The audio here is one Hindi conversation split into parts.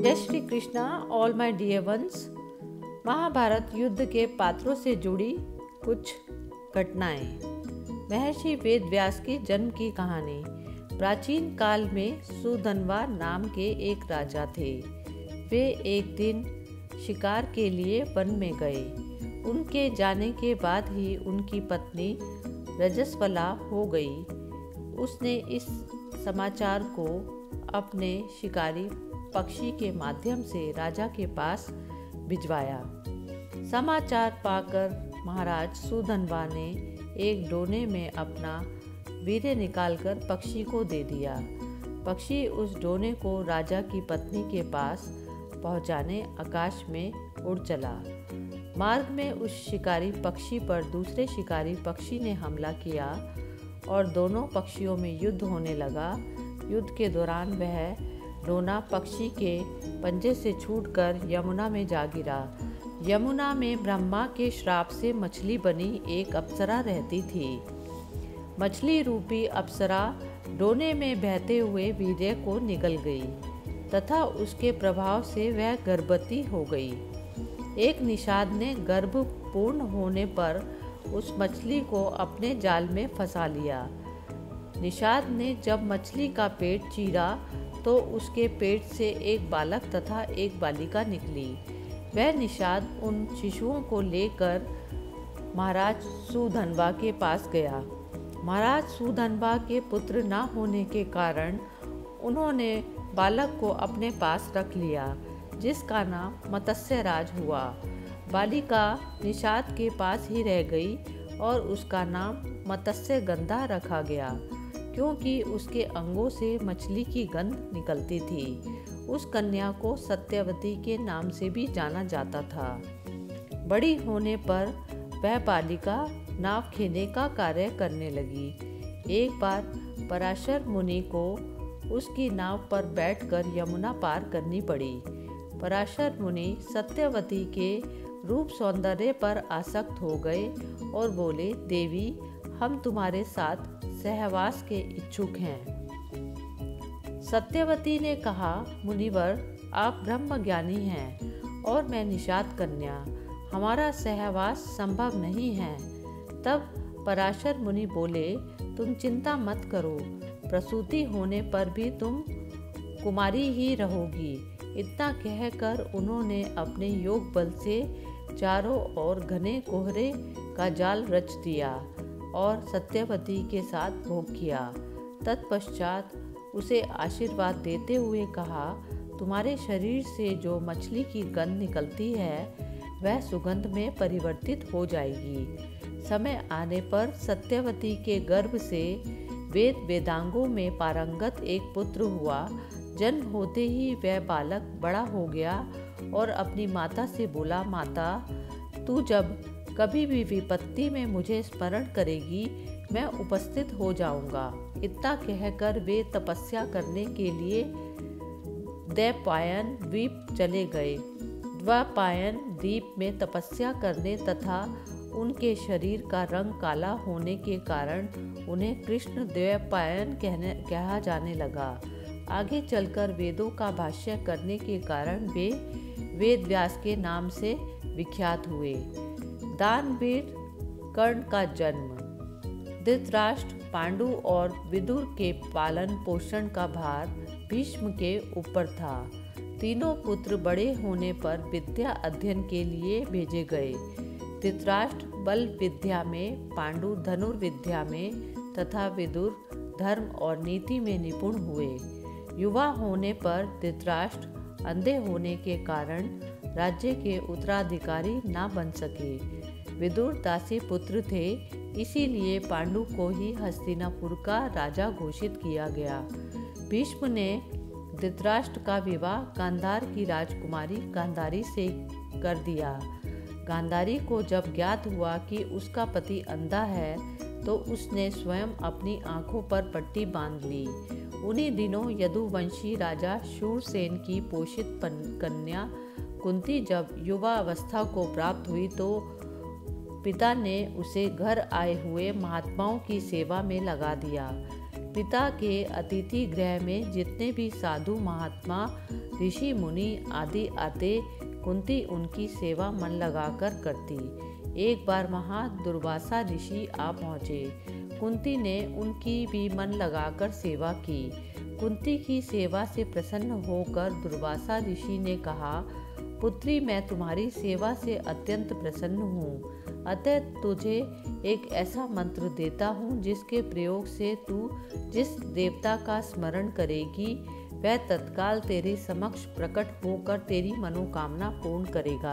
जय Shri Krishna all my dear ones. Mahabharat युद्ध के पात्रों से जुड़ी कुछ घटनाएं। महर्षि वेद व्यास के जन्म की कहानी। प्राचीन काल में सुधन्वा नाम के एक राजा थे। वे एक दिन शिकार के लिए वन में गए। उनके जाने के बाद ही उनकी पत्नी रजस्वला हो गई। उसने इस समाचार को अपने शिकारी पक्षी के माध्यम से राजा के पास भिजवाया। समाचार पाकर महाराज सुधन्वा ने एक डोने में अपना वीर्य निकालकर पक्षी को दे दिया। पक्षी उस डोने को राजा की पत्नी के पास पहुंचाने आकाश में उड़ चला। मार्ग में उस शिकारी पक्षी पर दूसरे शिकारी पक्षी ने हमला किया और दोनों पक्षियों में युद्ध होने लगा। युद्ध के दौरान वह डोना पक्षी के पंजे से छूटकर यमुना में जा गिरा। यमुना में ब्रह्मा के श्राप से मछली बनी एक अप्सरा रहती थी। मछली रूपी अप्सरा डोने में बहते हुए वीर्य को निगल गई तथा उसके प्रभाव से वह गर्भवती हो गई। एक निषाद ने गर्भ पूर्ण होने पर उस मछली को अपने जाल में फंसा लिया। निषाद ने जब मछली का पेट चीरा तो उसके पेट से एक बालक तथा एक बालिका निकली। वह निषाद उन शिशुओं को लेकर महाराज सुधन्वा के पास गया। महाराज सुधन्वा के पुत्र न होने के कारण उन्होंने बालक को अपने पास रख लिया, जिसका नाम मत्स्यराज हुआ। बालिका निषाद के पास ही रह गई और उसका नाम मत्स्यगंधा रखा गया, क्योंकि उसके अंगों से मछली की गंध निकलती थी। उस कन्या को सत्यवती के नाम से भी जाना जाता था। बड़ी होने पर वह बालिका नाव खेने का कार्य करने लगी। एक बार पराशर मुनि को उसकी नाव पर बैठकर यमुना पार करनी पड़ी। पराशर मुनि सत्यवती के रूप सौंदर्य पर आसक्त हो गए और बोले, देवी, हम तुम्हारे साथ सहवास के इच्छुक हैं। सत्यवती ने कहा, मुनिवर, आप ब्रह्मज्ञानी हैं और मैं निषाद कन्या, हमारा सहवास संभव नहीं है। तब पराशर मुनि बोले, तुम चिंता मत करो, प्रसूति होने पर भी तुम कुमारी ही रहोगी। इतना कहकर उन्होंने अपने योग बल से चारों ओर घने कोहरे का जाल रच दिया और सत्यवती के साथ भोग किया। तत्पश्चात उसे आशीर्वाद देते हुए कहा, तुम्हारे शरीर से जो मछली की गंध निकलती है वह सुगंध में परिवर्तित हो जाएगी। समय आने पर सत्यवती के गर्भ से वेद वेदांगों में पारंगत एक पुत्र हुआ। जन्म होते ही वह बालक बड़ा हो गया और अपनी माता से बोला, माता, तू जब कभी भी विपत्ति में मुझे स्मरण करेगी, मैं उपस्थित हो जाऊंगा। इतना कहकर वे तपस्या करने के लिए द्वैपायन द्वीप चले गए। द्वैपायन द्वीप में तपस्या करने तथा उनके शरीर का रंग काला होने के कारण उन्हें कृष्ण द्वैपायन कहा जाने लगा। आगे चलकर वेदों का भाष्य करने के कारण वे वेद व्यास के नाम से विख्यात हुए। दानवीर कर्ण का जन्म। धृतराष्ट्र, पांडु और विदुर के पालन पोषण का भार भीष्म के ऊपर था। तीनों पुत्र बड़े होने पर विद्या अध्ययन के लिए भेजे गए। धृतराष्ट्र बल विद्या में, पांडु धनुर्विद्या में तथा विदुर धर्म और नीति में निपुण हुए। युवा होने पर धृतराष्ट्र अंधे होने के कारण राज्य के उत्तराधिकारी न बन सके। विदुर दासी पुत्र थे, इसीलिए पांडु को ही हस्तिनापुर का राजा घोषित किया गया। भीष्म ने धृतराष्ट्र का विवाह गांधार की राजकुमारी गांधारी से कर दिया। गांधारी को जब ज्ञात हुआ कि उसका पति अंधा है तो उसने स्वयं अपनी आंखों पर पट्टी बांध ली। उन्हीं दिनों यदुवंशी राजा शूरसेन की पोषित कन्या कुंती जब युवा अवस्था को प्राप्त हुई तो पिता ने उसे घर आए हुए महात्माओं की सेवा में लगा दिया। पिता के अतिथि गृह में जितने भी साधु महात्मा ऋषि मुनि आदि आते, कुंती उनकी सेवा मन लगाकर करती। एक बार वहाँ दुर्वासा ऋषि आ पहुँचे। कुंती ने उनकी भी मन लगाकर सेवा की। कुंती की सेवा से प्रसन्न होकर दुर्वासा ऋषि ने कहा, पुत्री, मैं तुम्हारी सेवा से अत्यंत प्रसन्न हूँ, अतः तुझे एक ऐसा मंत्र देता हूँ जिसके प्रयोग से तू जिस देवता का स्मरण करेगी वह तत्काल तेरे समक्ष प्रकट होकर तेरी मनोकामना पूर्ण करेगा।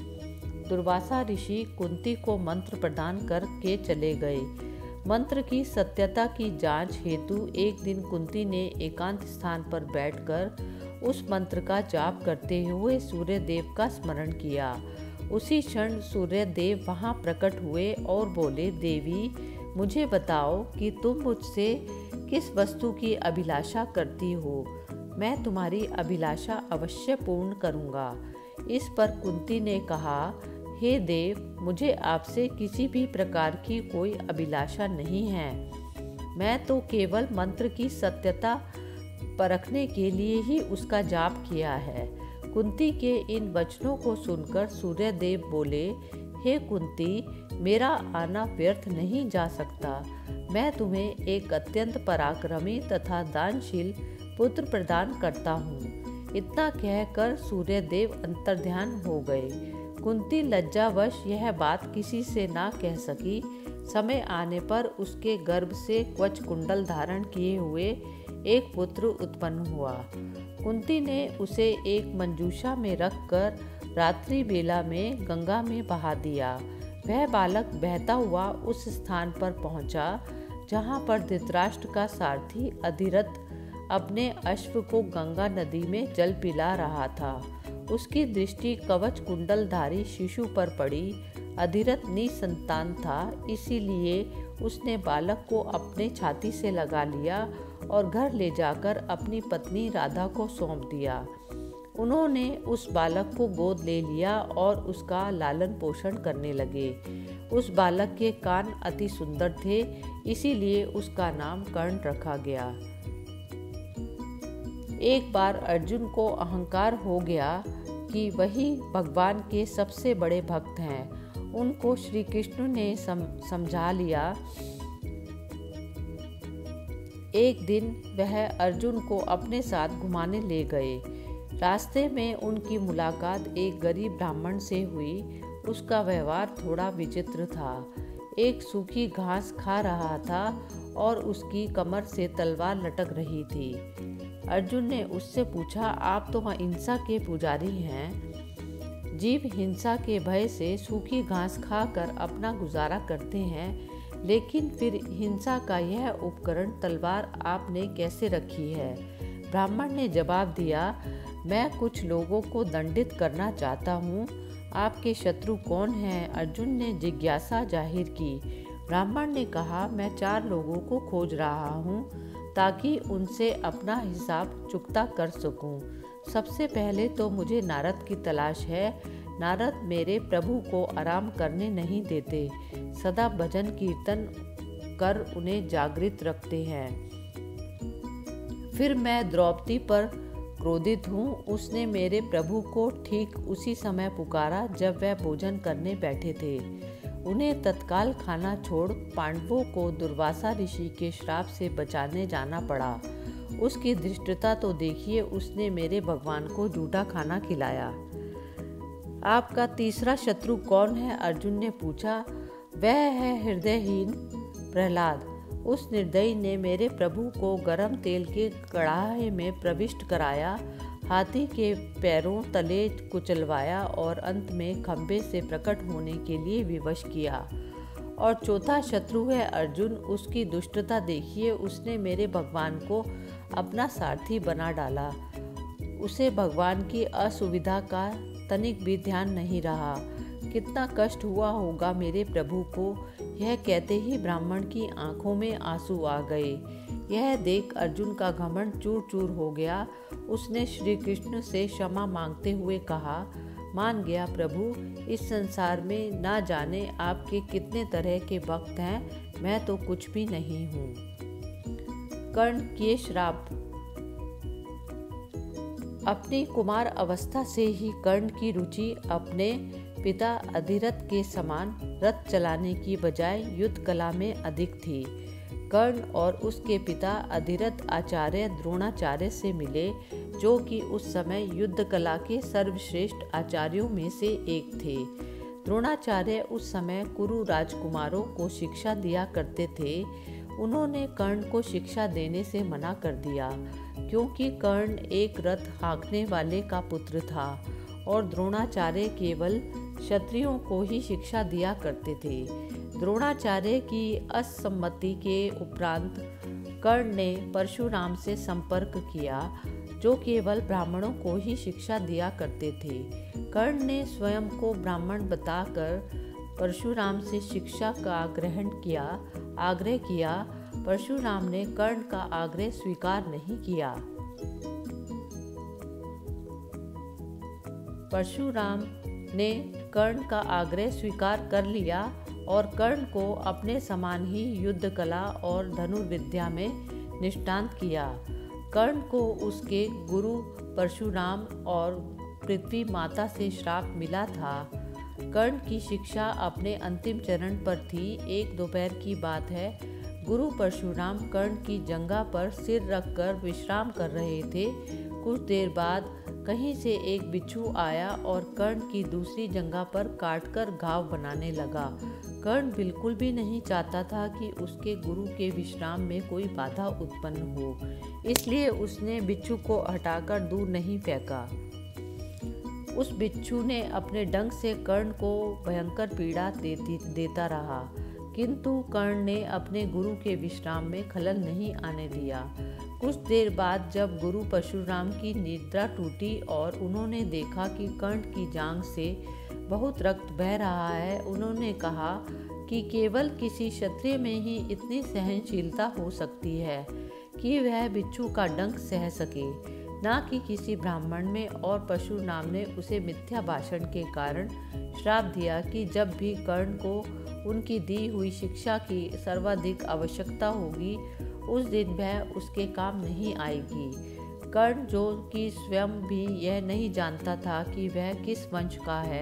दुर्वासा ऋषि कुंती को मंत्र प्रदान करके चले गए। मंत्र की सत्यता की जांच हेतु एक दिन कुंती ने एकांत स्थान पर बैठकर उस मंत्र का जाप करते हुए सूर्य देव का स्मरण किया। उसी क्षण सूर्य देव वहाँ प्रकट हुए और बोले, देवी, मुझे बताओ कि तुम मुझसे किस वस्तु की अभिलाषा करती हो। मैं तुम्हारी अभिलाषा अवश्य पूर्ण करूँगा। इस पर कुंती ने कहा, हे देव, मुझे आपसे किसी भी प्रकार की कोई अभिलाषा नहीं है। मैं तो केवल मंत्र की सत्यता परखने के लिए ही उसका जाप किया है। कुंती के इन वचनों को सुनकर सूर्य देव बोले, हे कुंती, मेरा आना व्यर्थ नहीं जा सकता। मैं तुम्हें एक अत्यंत पराक्रमी तथा दानशील पुत्र प्रदान करता हूँ। इतना कहकर सूर्य देव अंतर्ध्यान हो गए। कुंती लज्जावश यह बात किसी से ना कह सकी। समय आने पर उसके गर्भ से कवच कुंडल धारण किए हुए एक पुत्र उत्पन्न हुआ। कुंती ने उसे एक मंजूषा में रखकर रात्रि बेला में गंगा में बहा दिया। वह बालक बहता हुआ उस स्थान पर पहुंचा जहां पर धृतराष्ट्र का सारथी अधिरथ अपने अश्व को गंगा नदी में जल पिला रहा था। उसकी दृष्टि कवच कुंडलधारी शिशु पर पड़ी। अधिरथ निसंतान था, इसीलिए उसने बालक को अपने छाती से लगा लिया और घर ले जाकर अपनी पत्नी राधा को सौंप दिया। उन्होंने उस बालक को गोद ले लिया और उसका लालन पोषण करने लगे। उस बालक के कान अति सुंदर थे, इसीलिए उसका नाम कर्ण रखा गया। एक बार अर्जुन को अहंकार हो गया कि वही भगवान के सबसे बड़े भक्त हैं। उनको श्री कृष्ण ने समझा लिया। एक दिन वह अर्जुन को अपने साथ घुमाने ले गए। रास्ते में उनकी मुलाकात एक गरीब ब्राह्मण से हुई। उसका व्यवहार थोड़ा विचित्र था। एक सूखी घास खा रहा था और उसकी कमर से तलवार लटक रही थी। अर्जुन ने उससे पूछा, आप तो अहिंसा के पुजारी हैं। जीव हिंसा के भय से सूखी घास खाकर अपना गुजारा करते हैं, लेकिन फिर हिंसा का यह उपकरण तलवार आपने कैसे रखी है? ब्राह्मण ने जवाब दिया, मैं कुछ लोगों को दंडित करना चाहता हूँ। आपके शत्रु कौन हैं? अर्जुन ने जिज्ञासा जाहिर की। ब्राह्मण ने कहा, मैं 4 लोगों को खोज रहा हूँ ताकि उनसे अपना हिसाब चुकता कर सकूं। सबसे पहले तो मुझे नारद की तलाश है। नारद मेरे प्रभु को आराम करने नहीं देते, सदा भजन कीर्तन कर उन्हें जागृत रखते हैं। फिर मैं द्रौपदी पर क्रोधित हूँ। उसने मेरे प्रभु को ठीक उसी समय पुकारा जब वह भोजन करने बैठे थे। उन्हें तत्काल खाना छोड़ पांडवों को दुर्वासा ऋषि के श्राप से बचाने जाना पड़ा। उसकी धृष्टता तो देखिए, उसने मेरे भगवान को झूठा खाना खिलाया। आपका तीसरा शत्रु कौन है? अर्जुन ने पूछा। वह है हृदयहीन प्रहलाद। उस निर्दयी ने मेरे प्रभु को गरम तेल के कड़ाहे में प्रविष्ट कराया, हाथी के पैरों तले कुचलवाया और अंत में खंभे से प्रकट होने के लिए विवश किया। और चौथा शत्रु है अर्जुन। उसकी दुष्टता देखिए, उसने मेरे भगवान को अपना सारथी बना डाला। उसे भगवान की असुविधा का तनिक भी ध्यान नहीं रहा। कितना कष्ट हुआ होगा मेरे प्रभु को। यह कहते ही ब्राह्मण की आंखों में आंसू आ गए। यह देख अर्जुन का घमंड चूर चूर हो गया। उसने श्री कृष्ण से क्षमा मांगते हुए कहा, मान गया प्रभु, इस संसार में ना जाने आपके कितने तरह के भक्त हैं, मैं तो कुछ भी नहीं हूँ। कर्ण के श्राप। अपनी कुमार अवस्था से ही कर्ण की रुचि अपने पिता अधिरथ के समान रथ चलाने की बजाय युद्ध कला में अधिक थी। कर्ण और उसके पिता अधिरथ आचार्य द्रोणाचार्य से मिले, जो कि उस समय युद्ध कला के सर्वश्रेष्ठ आचार्यों में से एक थे। द्रोणाचार्य उस समय कुरु राजकुमारों को शिक्षा दिया करते थे। उन्होंने कर्ण को शिक्षा देने से मना कर दिया, क्योंकि कर्ण एक रथ हाँकने वाले का पुत्र था और द्रोणाचार्य केवल क्षत्रियों को ही शिक्षा दिया करते थे। द्रोणाचार्य की असम्मति के उपरांत कर्ण ने परशुराम से संपर्क किया, जो केवल ब्राह्मणों को ही शिक्षा दिया करते थे। कर्ण ने स्वयं को ब्राह्मण बताकर परशुराम से शिक्षा का आग्रह किया। परशुराम ने कर्ण का आग्रह स्वीकार नहीं किया। परशुराम ने कर्ण का आग्रह स्वीकार कर लिया और कर्ण को अपने समान ही युद्ध कला और धनुर्विद्या में निष्णात किया। कर्ण को उसके गुरु परशुराम और पृथ्वी माता से श्राप मिला था। कर्ण की शिक्षा अपने अंतिम चरण पर थी। एक दोपहर की बात है, गुरु परशुराम कर्ण की जंघा पर सिर रखकर विश्राम कर रहे थे। कुछ देर बाद कहीं से एक बिच्छू आया और कर्ण की दूसरी जंघा पर काटकर घाव बनाने लगा। कर्ण बिल्कुल भी नहीं चाहता था कि उसके गुरु के विश्राम में कोई बाधा उत्पन्न हो, इसलिए उसने बिच्छू को हटाकर दूर नहीं फेंका। उस बिच्छू ने अपने डंक से कर्ण को भयंकर पीड़ा देता रहा, किंतु कर्ण ने अपने गुरु के विश्राम में खलल नहीं आने दिया। कुछ देर बाद जब गुरु परशुराम की निद्रा टूटी और उन्होंने देखा कि कर्ण की जांघ से बहुत रक्त बह रहा है, उन्होंने कहा कि केवल किसी क्षत्रिय में ही इतनी सहनशीलता हो सकती है कि वह बिच्छू का डंक सह सके, ना कि किसी ब्राह्मण में। और परशुराम ने उसे मिथ्या भाषण के कारण श्राप दिया कि जब भी कर्ण को उनकी दी हुई शिक्षा की सर्वाधिक आवश्यकता होगी, उस दिन वह उसके काम नहीं आएगी। कर्ण, जो कि स्वयं भी यह नहीं जानता था कि वह किस वंश का है,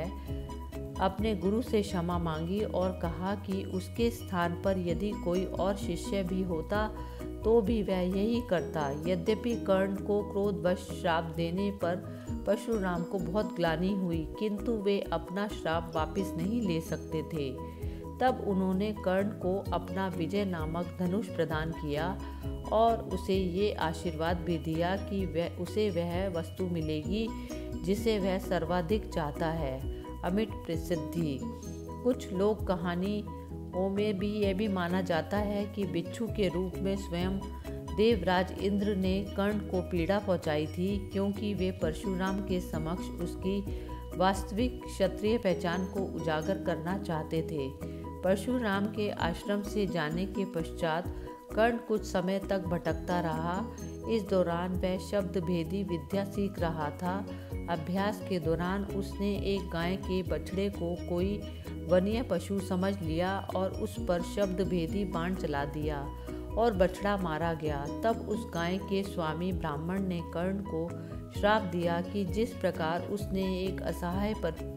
अपने गुरु से क्षमा मांगी और कहा कि उसके स्थान पर यदि कोई और शिष्य भी होता तो भी वह यही करता। यद्यपि कर्ण को क्रोधवश श्राप देने पर परशुराम को बहुत ग्लानि हुई, किंतु वे अपना श्राप वापस नहीं ले सकते थे। तब उन्होंने कर्ण को अपना विजय नामक धनुष प्रदान किया और उसे ये आशीर्वाद भी दिया कि उसे वह वस्तु मिलेगी जिसे वह सर्वाधिक चाहता है, अमिट प्रसिद्धि। कुछ लोक कहानियों में भी यह भी माना जाता है कि बिच्छू के रूप में स्वयं देवराज इंद्र ने कर्ण को पीड़ा पहुंचाई थी, क्योंकि वे परशुराम के समक्ष उसकी वास्तविक क्षत्रिय पहचान को उजागर करना चाहते थे। परशुराम के आश्रम से जाने के पश्चात कर्ण कुछ समय तक भटकता रहा। इस दौरान वह शब्द भेदी विद्या सीख रहा था। अभ्यास के दौरान उसने एक गाय के बछड़े को कोई वन्य पशु समझ लिया और उस पर शब्द भेदी बाण चला दिया और बछड़ा मारा गया। तब उस गाय के स्वामी ब्राह्मण ने कर्ण को श्राप दिया कि जिस प्रकार उसने एक असहाय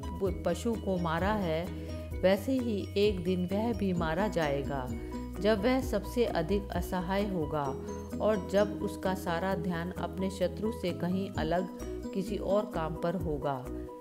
पशु को मारा है, वैसे ही एक दिन वह भी मारा जाएगा, जब वह सबसे अधिक असहाय होगा और जब उसका सारा ध्यान अपने शत्रु से कहीं अलग किसी और काम पर होगा।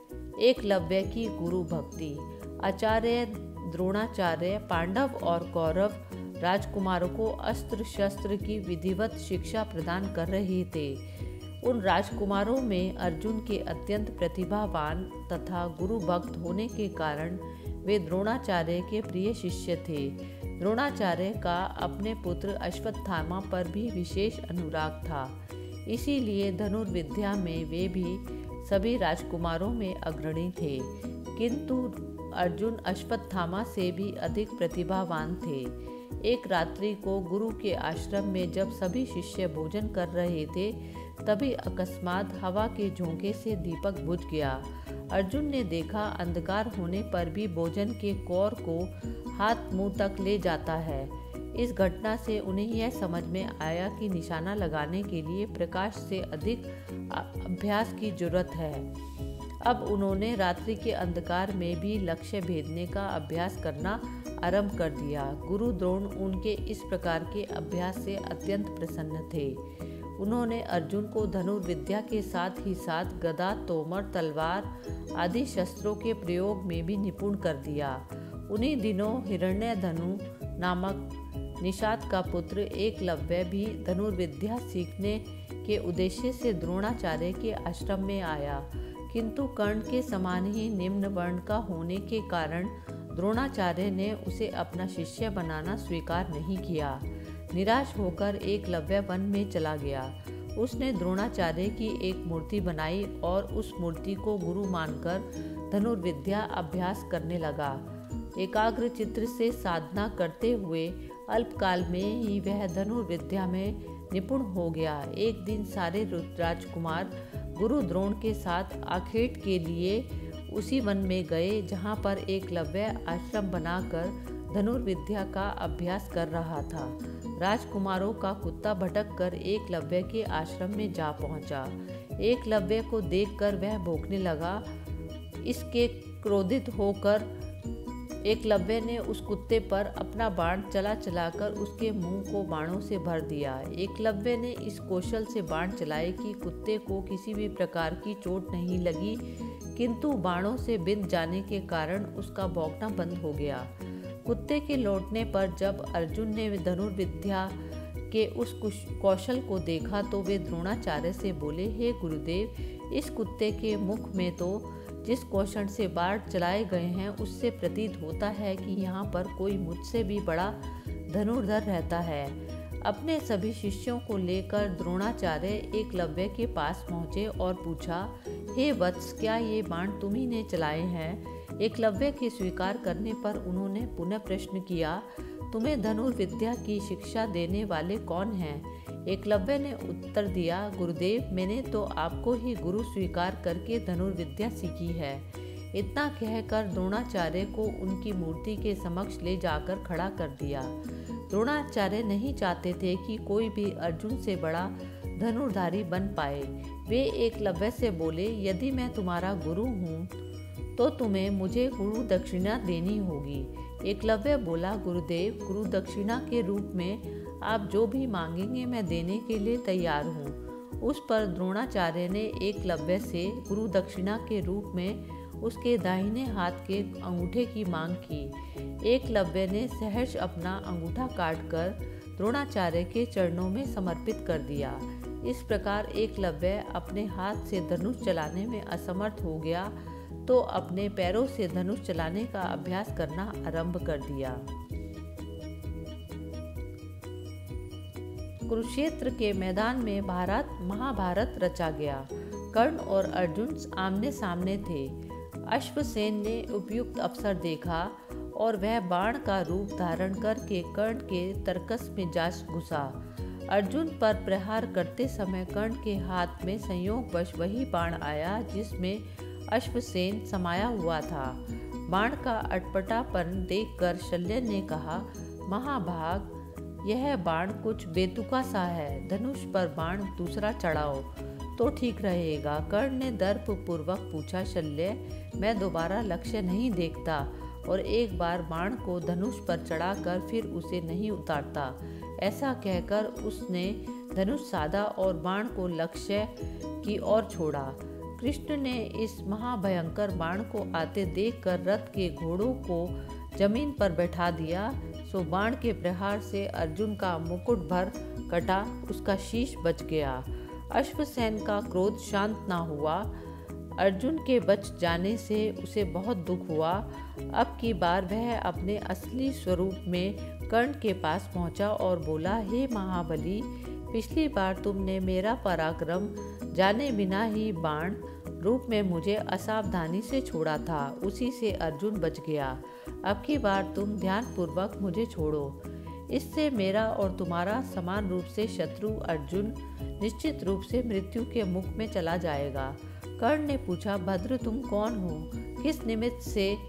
एकलव्य की गुरु भक्ति। आचार्य द्रोणाचार्य पांडव और कौरव राजकुमारों को अस्त्र शस्त्र की विधिवत शिक्षा प्रदान कर रहे थे। उन राजकुमारों में अर्जुन के अत्यंत प्रतिभावान तथा गुरु भक्त होने के कारण वे द्रोणाचार्य के प्रिय शिष्य थे। द्रोणाचार्य का अपने पुत्र अश्वत्थामा पर भी विशेष अनुराग था, इसीलिए धनुर्विद्या में वे भी सभी राजकुमारों में अग्रणी थे। किंतु अर्जुन अश्वत्थामा से भी अधिक प्रतिभावान थे। एक रात्रि को गुरु के आश्रम में जब सभी शिष्य भोजन कर रहे थे, तभी अकस्मात हवा के झोंके से दीपक बुझ गया। अर्जुन ने देखा अंधकार होने पर भी भोजन के कौर को हाथ मुंह तक ले जाता है। इस घटना से उन्हें यह समझ में आया कि निशाना लगाने के लिए प्रकाश से अधिक अभ्यास की जरूरत है। अब उन्होंने रात्रि के अंधकार में भी लक्ष्य भेदने का अभ्यास करना आरंभ कर दिया। गुरु द्रोण उनके इस प्रकार के अभ्यास से अत्यंत प्रसन्न थे। उन्होंने अर्जुन को धनुर्विद्या के साथ ही साथ गदा, तोमर, तलवार आदि शस्त्रों के प्रयोग में भी निपुण कर दिया। उन्हीं दिनों हिरण्यधनु नामक निषाद का पुत्र एकलव्य भी धनुर्विद्या सीखने के उद्देश्य से द्रोणाचार्य के आश्रम में आया, किंतु कर्ण के समान ही निम्न वर्ण का होने के कारण द्रोणाचार्य ने उसे अपना शिष्य बनाना स्वीकार नहीं किया। निराश होकर एकलव्य वन में चला गया। उसने द्रोणाचार्य की एक मूर्ति बनाई और उस मूर्ति को गुरु मानकर धनुर्विद्या अभ्यास करने लगा। एकाग्र चित्र से साधना करते हुए अल्पकाल में ही वह धनुर्विद्या में निपुण हो गया। एक दिन सारे राजकुमार गुरु द्रोण के साथ आखेट के लिए उसी वन में गए जहाँ पर एकलव्य आश्रम बनाकर धनुर्विद्या का अभ्यास कर रहा था। राजकुमारों का कुत्ता भटक कर एकलव्य के आश्रम में जा पहुंचा। एकलव्य को देखकर वह भौंकने लगा। इसके क्रोधित होकर एकलव्य ने उस कुत्ते पर अपना बाण चलाकर उसके मुंह को बाणों से भर दिया। एकलव्य ने इस कौशल से बाण चलाए कि कुत्ते को किसी भी प्रकार की चोट नहीं लगी, किंतु बाणों से बिंध जाने के कारण उसका भौंकना बंद हो गया। कुत्ते के लौटने पर जब अर्जुन ने धनुर्विद्या के उस कौशल को देखा तो वे द्रोणाचार्य से बोले, हे गुरुदेव, इस कुत्ते के मुख में तो जिस कौशल से बाण चलाए गए हैं उससे प्रतीत होता है कि यहाँ पर कोई मुझसे भी बड़ा धनुर्धर रहता है। अपने सभी शिष्यों को लेकर द्रोणाचार्य एकलव्य के पास पहुँचे और पूछा, हे वत्स, क्या ये बाण तुम्ही ने चलाए हैं? एकलव्य के स्वीकार करने पर उन्होंने पुनः प्रश्न किया, तुम्हें धनुर्विद्या की शिक्षा देने वाले कौन हैं? एकलव्य ने उत्तर दिया, गुरुदेव, मैंने तो आपको ही गुरु स्वीकार करके धनुर्विद्या सीखी है। इतना कहकर द्रोणाचार्य को उनकी मूर्ति के समक्ष ले जाकर खड़ा कर दिया। द्रोणाचार्य नहीं चाहते थे कि कोई भी अर्जुन से बड़ा धनुर्धारी बन पाए। वे एकलव्य से बोले, यदि मैं तुम्हारा गुरु हूँ तो तुम्हें मुझे गुरु दक्षिणा देनी होगी। एकलव्य बोला, गुरुदेव, गुरु दक्षिणा के रूप में आप जो भी मांगेंगे मैं देने के लिए तैयार हूँ। उस पर द्रोणाचार्य ने एकलव्य से गुरु दक्षिणा के रूप में उसके दाहिने हाथ के अंगूठे की मांग की। एकलव्य ने सहर्ष अपना अंगूठा काटकर द्रोणाचार्य के चरणों में समर्पित कर दिया। इस प्रकार एकलव्य अपने हाथ से धनुष चलाने में असमर्थ हो गया तो अपने पैरों से धनुष चलाने का अभ्यास करना आरंभ कर दिया। कुरुक्षेत्र के मैदान में महाभारत रचा गया। कर्ण और अर्जुन आमने सामने थे। अश्वसेन ने उपयुक्त अवसर देखा और वह बाण का रूप धारण करके कर्ण के तरकस में जा घुसा। अर्जुन पर प्रहार करते समय कर्ण के हाथ में संयोगवश वही बाण आया जिसमें अश्वसेन समाया हुआ था। बाण का अटपटापन देखकर शल्य ने कहा, महाभाग, यह बाण कुछ बेतुका सा है। धनुष पर बाण दूसरा चढ़ाओ तो ठीक रहेगा। कर्ण ने दर्प पूर्वक पूछा, शल्य, मैं दोबारा लक्ष्य नहीं देखता और एक बार बाण को धनुष पर चढ़ाकर फिर उसे नहीं उतारता। ऐसा कहकर उसने धनुष साधा और बाण को लक्ष्य की ओर छोड़ा। कृष्ण ने इस महाभयंकर बाण को आते देखकर रथ के घोड़ों को जमीन पर बैठा दिया। सो बाण के प्रहार से अर्जुन का मुकुट भर कटा, उसका शीश बच गया। अश्वसेन का क्रोध शांत न हुआ। अर्जुन के बच जाने से उसे बहुत दुख हुआ। अब की बार वह अपने असली स्वरूप में कर्ण के पास पहुंचा और बोला, हे महाबली, पिछली बार तुमने मेरा पराक्रम जाने बिना ही बाण रूप में मुझे असावधानी से छोड़ा था, उसी से अर्जुन बच गया। अब की बार तुम ध्यानपूर्वक मुझे छोड़ो, इससे मेरा और तुम्हारा समान रूप से शत्रु अर्जुन निश्चित रूप से मृत्यु के मुख में चला जाएगा। कर्ण ने पूछा, भद्र, तुम कौन हो? किस निमित्त से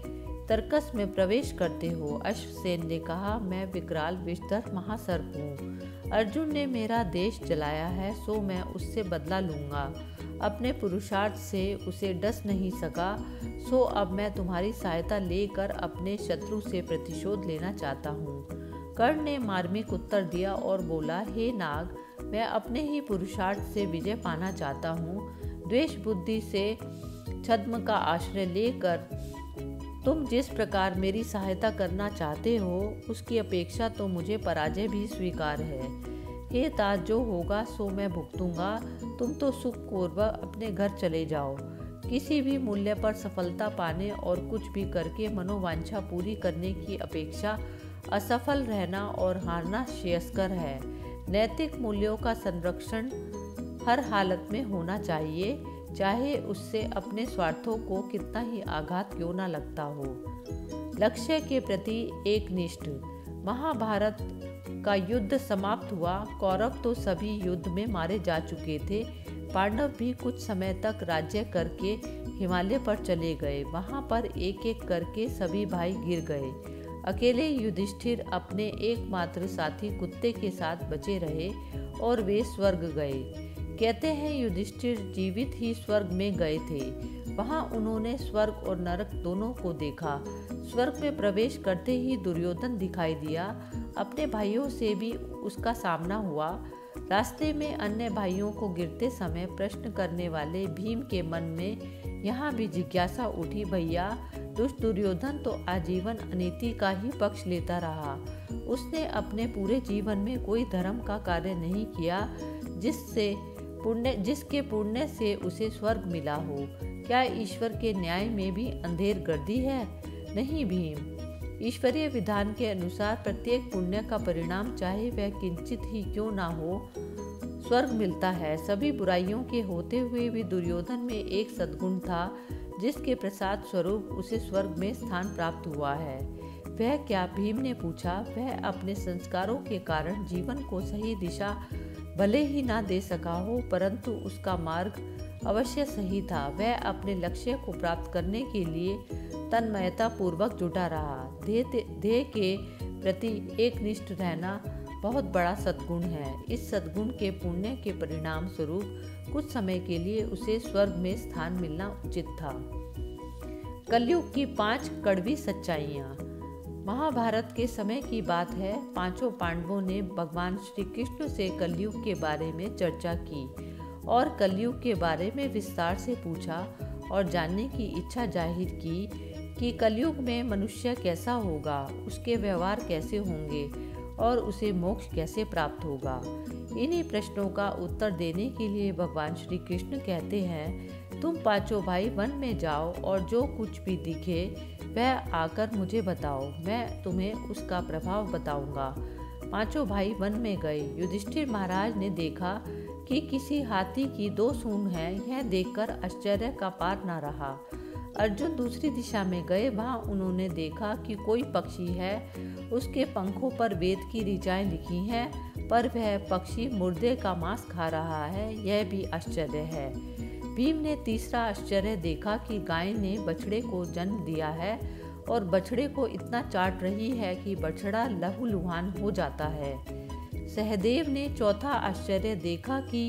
तर्कस में प्रवेश करते हो। अश्वसेन ने कहा, मैं विकराल विषधर महासर्प हूँ। अर्जुन ने मेरा देश जलाया है, सो मैं उससे बदला लूँगा। अपने पुरुषार्थ से उसे डस नहीं सका, सो अब मैं तुम्हारी सहायता लेकर अपने शत्रु से प्रतिशोध लेना चाहता हूँ। कर्ण ने मार्मिक उत्तर दिया और बोला, हे नाग, मैं अपने ही पुरुषार्थ से विजय पाना चाहता हूँ। द्वेष बुद्धि से छद्म का आश्रय लेकर तुम जिस प्रकार मेरी सहायता करना चाहते हो, उसकी अपेक्षा तो मुझे पराजय भी स्वीकार है। हे तात, जो होगा सो मैं भुगतूंगा। तुम तो सुखपूर्वक अपने घर चले जाओ। किसी भी मूल्य पर सफलता पाने और कुछ भी करके मनोवांछा पूरी करने की अपेक्षा असफल रहना और हारना श्रेयस्कर है। नैतिक मूल्यों का संरक्षण हर हालत में होना चाहिए, चाहे उससे अपने स्वार्थों को कितना ही आघात क्यों न लगता हो। लक्ष्य के प्रति एकनिष्ठ। महाभारत का युद्ध समाप्त हुआ। कौरव तो सभी युद्ध में मारे जा चुके थे। पांडव भी कुछ समय तक राज्य करके हिमालय पर चले गए। वहां पर एक एक करके सभी भाई गिर गए। अकेले युधिष्ठिर अपने एकमात्र साथी कुत्ते के साथ बचे रहे और वे स्वर्ग गए। कहते हैं युधिष्ठिर जीवित ही स्वर्ग में गए थे। वहां उन्होंने स्वर्ग और नरक दोनों को देखा। स्वर्ग में प्रवेश करते ही दुर्योधन दिखाई दिया। अपने भाइयों से भी उसका सामना हुआ। रास्ते में अन्य भाइयों को गिरते समय प्रश्न करने वाले भीम के मन में यहाँ भी जिज्ञासा उठी, भैया दुष्ट दुर्योधन तो आजीवन अनीति का ही पक्ष लेता रहा। उसने अपने पूरे जीवन में कोई धर्म का कार्य नहीं किया जिसके पुण्य से उसे स्वर्ग मिला हो। क्या ईश्वर के न्याय में भी अंधेर गर्दी है? नहीं भीम, ईश्वरीय विधान के अनुसार प्रत्येक पुण्य का परिणाम, चाहे वह किंचित ही क्यों ना हो, स्वर्ग मिलता है। सभी बुराइयों के होते हुए भी दुर्योधन में एक सद्गुण था, जिसके प्रसाद स्वरूप उसे स्वर्ग में स्थान प्राप्त हुआ है। वह क्या? भीम ने पूछा। वह अपने संस्कारों के कारण जीवन को सही दिशा भले ही ना दे सका हो, परंतु उसका मार्ग अवश्य सही था। वह अपने लक्ष्य को प्राप्त करने के लिए तन्मयता पूर्वक जुटा रहा। ध्येय के प्रति एकनिष्ठ रहना बहुत बड़ा सद्गुण है। इस सद्गुण के पुण्य के परिणाम स्वरूप कुछ समय के लिए उसे स्वर्ग में स्थान मिलना उचित था। कलयुग की 5 कड़वी सच्चाइयाँ। महाभारत के समय की बात है। 5 पांडवों ने भगवान श्री कृष्ण से कलयुग के बारे में चर्चा की और कलयुग के बारे में विस्तार से पूछा और जानने की इच्छा जाहिर की कि कलयुग में मनुष्य कैसा होगा, उसके व्यवहार कैसे होंगे और उसे मोक्ष कैसे प्राप्त होगा। इन्हीं प्रश्नों का उत्तर देने के लिए भगवान श्री कृष्ण कहते हैं, तुम 5 भाई वन में जाओ और जो कुछ भी दिखे वह आकर मुझे बताओ, मैं तुम्हें उसका प्रभाव बताऊंगा। 5 भाई वन में गए। युधिष्ठिर महाराज ने देखा कि किसी हाथी की 2 सूंड हैं। यह देखकर आश्चर्य का पार न रहा। अर्जुन दूसरी दिशा में गए। वहां उन्होंने देखा कि कोई पक्षी है, उसके पंखों पर वेद की ऋचाएं लिखी हैं, पर वह पक्षी मुर्दे का मांस खा रहा है। यह भी आश्चर्य है। भीम ने तीसरा आश्चर्य देखा कि गाय ने बछड़े को जन्म दिया है और बछड़े को इतना चाट रही है कि बछड़ा लहूलुहान हो जाता है। सहदेव ने चौथा आश्चर्य देखा कि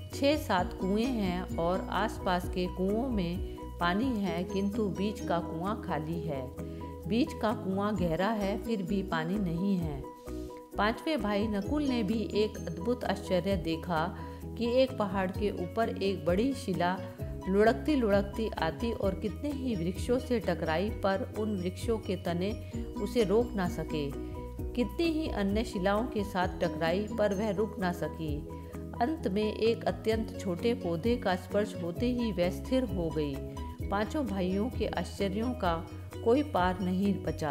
6-7 कुएं हैं और आसपास के कुओं में पानी है, किंतु बीच का कुआं खाली है। बीच का कुआं गहरा है, फिर भी पानी नहीं है। 5वें भाई नकुल ने भी एक अद्भुत आश्चर्य देखा कि एक पहाड़ के ऊपर एक बड़ी शिला लुढ़कती लुढ़कती आती और कितने ही वृक्षों से टकराई, पर उन वृक्षों के तने उसे रोक ना सके। कितनी ही अन्य शिलाओं के साथ टकराई, पर वह रुक ना सकी। अंत में एक अत्यंत छोटे पौधे का स्पर्श होते ही वह स्थिर हो गई। 5 भाइयों के आश्चर्यों का कोई पार नहीं बचा।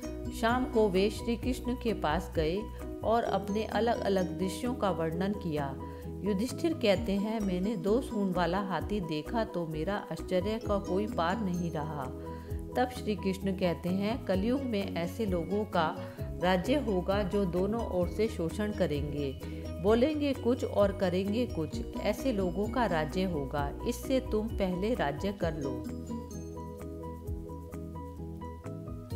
शाम को वे श्री कृष्ण के पास गए और अपने अलग अलग दृश्यों का वर्णन किया। युधिष्ठिर कहते हैं, मैंने 2 सूंड वाला हाथी देखा तो मेरा आश्चर्य का कोई पार नहीं रहा। तब श्री कृष्ण कहते हैं, कलयुग में ऐसे लोगों का राज्य होगा जो दोनों ओर से शोषण करेंगे, बोलेंगे कुछ और करेंगे कुछ। ऐसे लोगों का राज्य होगा। इससे तुम पहले राज्य कर लो।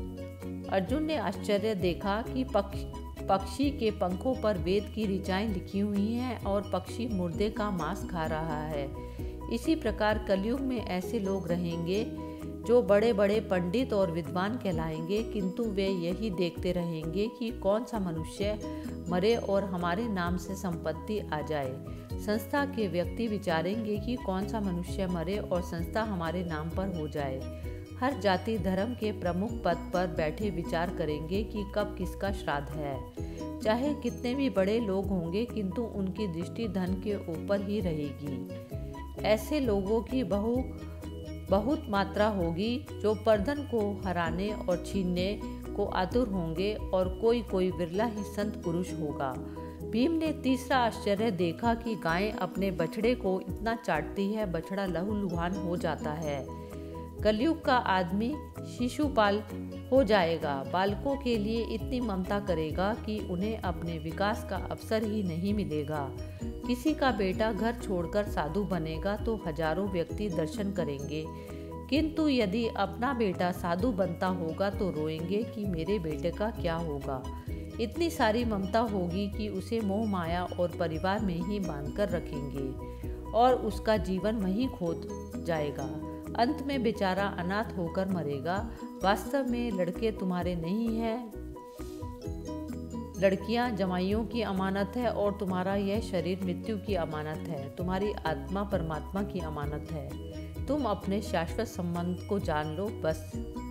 अर्जुन ने आश्चर्य देखा कि पक्षी के पंखों पर वेद की ऋचाएं लिखी हुई हैं और पक्षी मुर्दे का मांस खा रहा है। इसी प्रकार कलयुग में ऐसे लोग रहेंगे जो बड़े बड़े पंडित और विद्वान कहलाएंगे, किंतु वे यही देखते रहेंगे कि कौन सा मनुष्य मरे और हमारे नाम से संपत्ति आ जाए। संस्था के व्यक्ति विचारेंगे कि कौन सा मनुष्य मरे और संस्था हमारे नाम पर हो जाए। हर जाति धर्म के प्रमुख पद पर बैठे विचार करेंगे कि कब किसका श्राद्ध है। चाहे कितने भी बड़े लोग होंगे, किंतु उनकी दृष्टि धन के ऊपर ही रहेगी। ऐसे लोगों की बहुत मात्रा होगी जो परधन को हराने और छीनने को आतुर होंगे, और कोई विरला ही संत पुरुष होगा। भीम ने तीसरा आश्चर्य देखा कि गायें अपने बछड़े को इतना चाटती है, बछड़ा लहूलुहान हो जाता है। कलयुग का आदमी शिशुपाल हो जाएगा, बालकों के लिए इतनी ममता करेगा कि उन्हें अपने विकास का अवसर ही नहीं मिलेगा। किसी का बेटा घर छोड़कर साधु बनेगा तो हजारों व्यक्ति दर्शन करेंगे, किंतु यदि अपना बेटा साधु बनता होगा तो रोएंगे कि मेरे बेटे का क्या होगा। इतनी सारी ममता होगी कि उसे मोह माया और परिवार में ही बांधकर रखेंगे और उसका जीवन वहीं खो जाएगा। अंत में बेचारा अनाथ होकर मरेगा। वास्तव में लड़के तुम्हारे नहीं हैं, लड़कियां जमाइयों की अमानत है और तुम्हारा यह शरीर मृत्यु की अमानत है। तुम्हारी आत्मा परमात्मा की अमानत है। तुम अपने शाश्वत संबंध को जान लो, बस।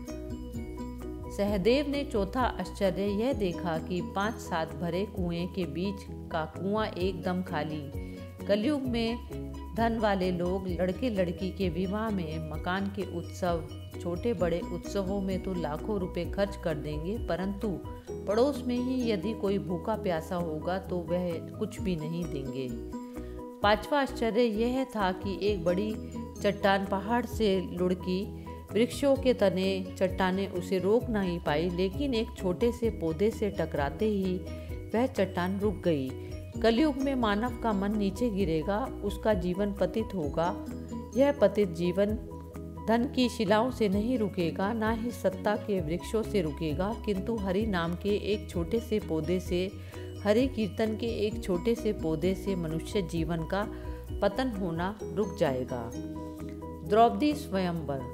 सहदेव ने चौथा आश्चर्य यह देखा कि 5-7 भरे कुएं के बीच का कुआं एकदम खाली। कलयुग में धन वाले लोग लड़के लड़की के विवाह में, मकान के उत्सव, छोटे बड़े उत्सवों में तो लाखों रुपए खर्च कर देंगे, परंतु पड़ोस में ही यदि कोई भूखा प्यासा होगा तो वह कुछ भी नहीं देंगे। 5वां आश्चर्य यह था कि एक बड़ी चट्टान पहाड़ से लुढ़की। वृक्षों के तने चट्टानें उसे रोक नहीं पाई, लेकिन एक छोटे से पौधे से टकराते ही वह चट्टान रुक गई। कलयुग में मानव का मन नीचे गिरेगा, उसका जीवन पतित होगा। यह पतित जीवन धन की शिलाओं से नहीं रुकेगा, ना ही सत्ता के वृक्षों से रुकेगा, किंतु हरि नाम के एक छोटे से पौधे से, हरि कीर्तन के एक छोटे से पौधे से मनुष्य जीवन का पतन होना रुक जाएगा। द्रौपदी स्वयंवर।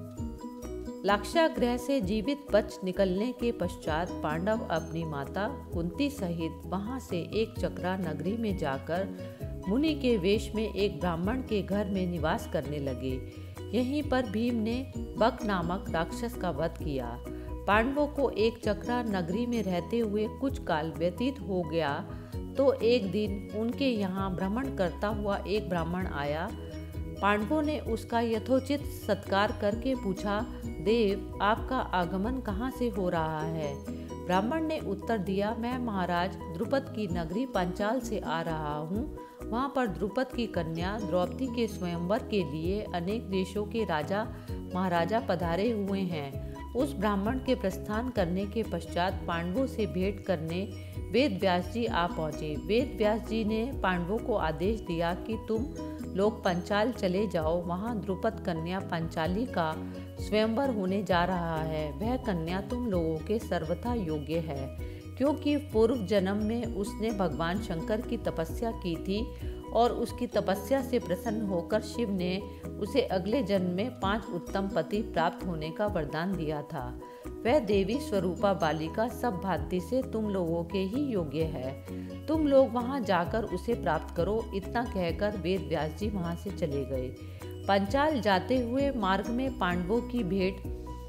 लाक्षागृह से जीवित बच निकलने के पश्चात पांडव अपनी माता कुंती सहित वहां से एक चक्रा नगरी में जाकर मुनि के वेश में एक ब्राह्मण के घर में निवास करने लगे। यहीं पर भीम ने बक नामक राक्षस का वध किया। पांडवों को एक चक्रा नगरी में रहते हुए कुछ काल व्यतीत हो गया तो एक दिन उनके यहाँ भ्रमण करता हुआ एक ब्राह्मण आया। पांडवों ने उसका यथोचित सत्कार करके पूछा, देव, आपका आगमन कहाँ से हो रहा है? ब्राह्मण ने उत्तर दिया, मैं महाराज द्रुपद की नगरी पांचाल से आ रहा हूँ। वहाँ पर द्रुपद की कन्या द्रौपदी के स्वयंवर के लिए अनेक देशों के राजा महाराजा पधारे हुए हैं। उस ब्राह्मण के प्रस्थान करने के पश्चात पांडवों से भेंट करने वेद व्यास जी आ पहुँचे। वेद व्यास जी ने पांडवों को आदेश दिया कि तुम लोग पंचाल चले जाओ, वहाँ द्रुपद कन्या पंचाली का स्वयंवर होने जा रहा है। वह कन्या तुम लोगों के सर्वथा योग्य है, क्योंकि पूर्व जन्म में उसने भगवान शंकर की तपस्या की थी और उसकी तपस्या से प्रसन्न होकर शिव ने उसे अगले जन्म में 5 उत्तम पति प्राप्त होने का वरदान दिया था। वह देवी स्वरूपा बालिका सब भांति से तुम लोगों के ही योग्य है। तुम लोग वहां जाकर उसे प्राप्त करो। इतना कहकर वेद व्यास जी वहां से चले गए। पंचाल जाते हुए मार्ग में पांडवों की भेंट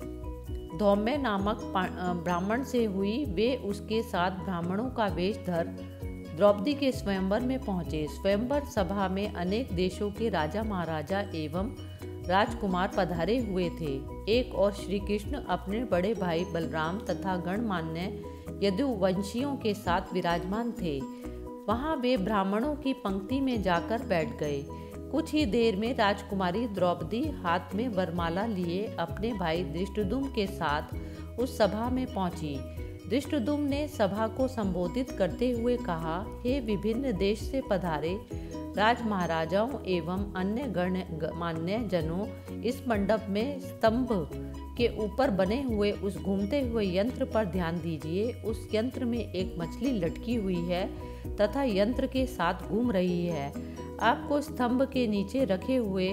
धौम्य नामक ब्राह्मण से हुई। वे उसके साथ ब्राह्मणों का वेश धर द्रौपदी के स्वयंवर में पहुंचे। स्वयंवर सभा में अनेक देशों के राजा महाराजा एवं राजकुमार पधारे हुए थे। एक और श्री कृष्ण अपने बड़े भाई बलराम तथा गणमान्य यदुवंशियों के साथ विराजमान थे। वहां वे ब्राह्मणों की पंक्ति में जाकर बैठ गए। कुछ ही देर में राजकुमारी द्रौपदी हाथ में वरमाला लिए अपने भाई धृष्टद्युम्न के साथ उस सभा में पहुंची। धृष्टद्युम्न ने सभा को संबोधित करते हुए कहा, हे विभिन्न देश से पधारे राज महाराजाओं एवं अन्य गणमान्य जनों, इस मंडप में स्तंभ के ऊपर बने हुए उस घूमते हुए यंत्र पर ध्यान दीजिए। उस यंत्र में एक मछली लटकी हुई है तथा यंत्र के साथ घूम रही है। आपको स्तंभ के नीचे रखे हुए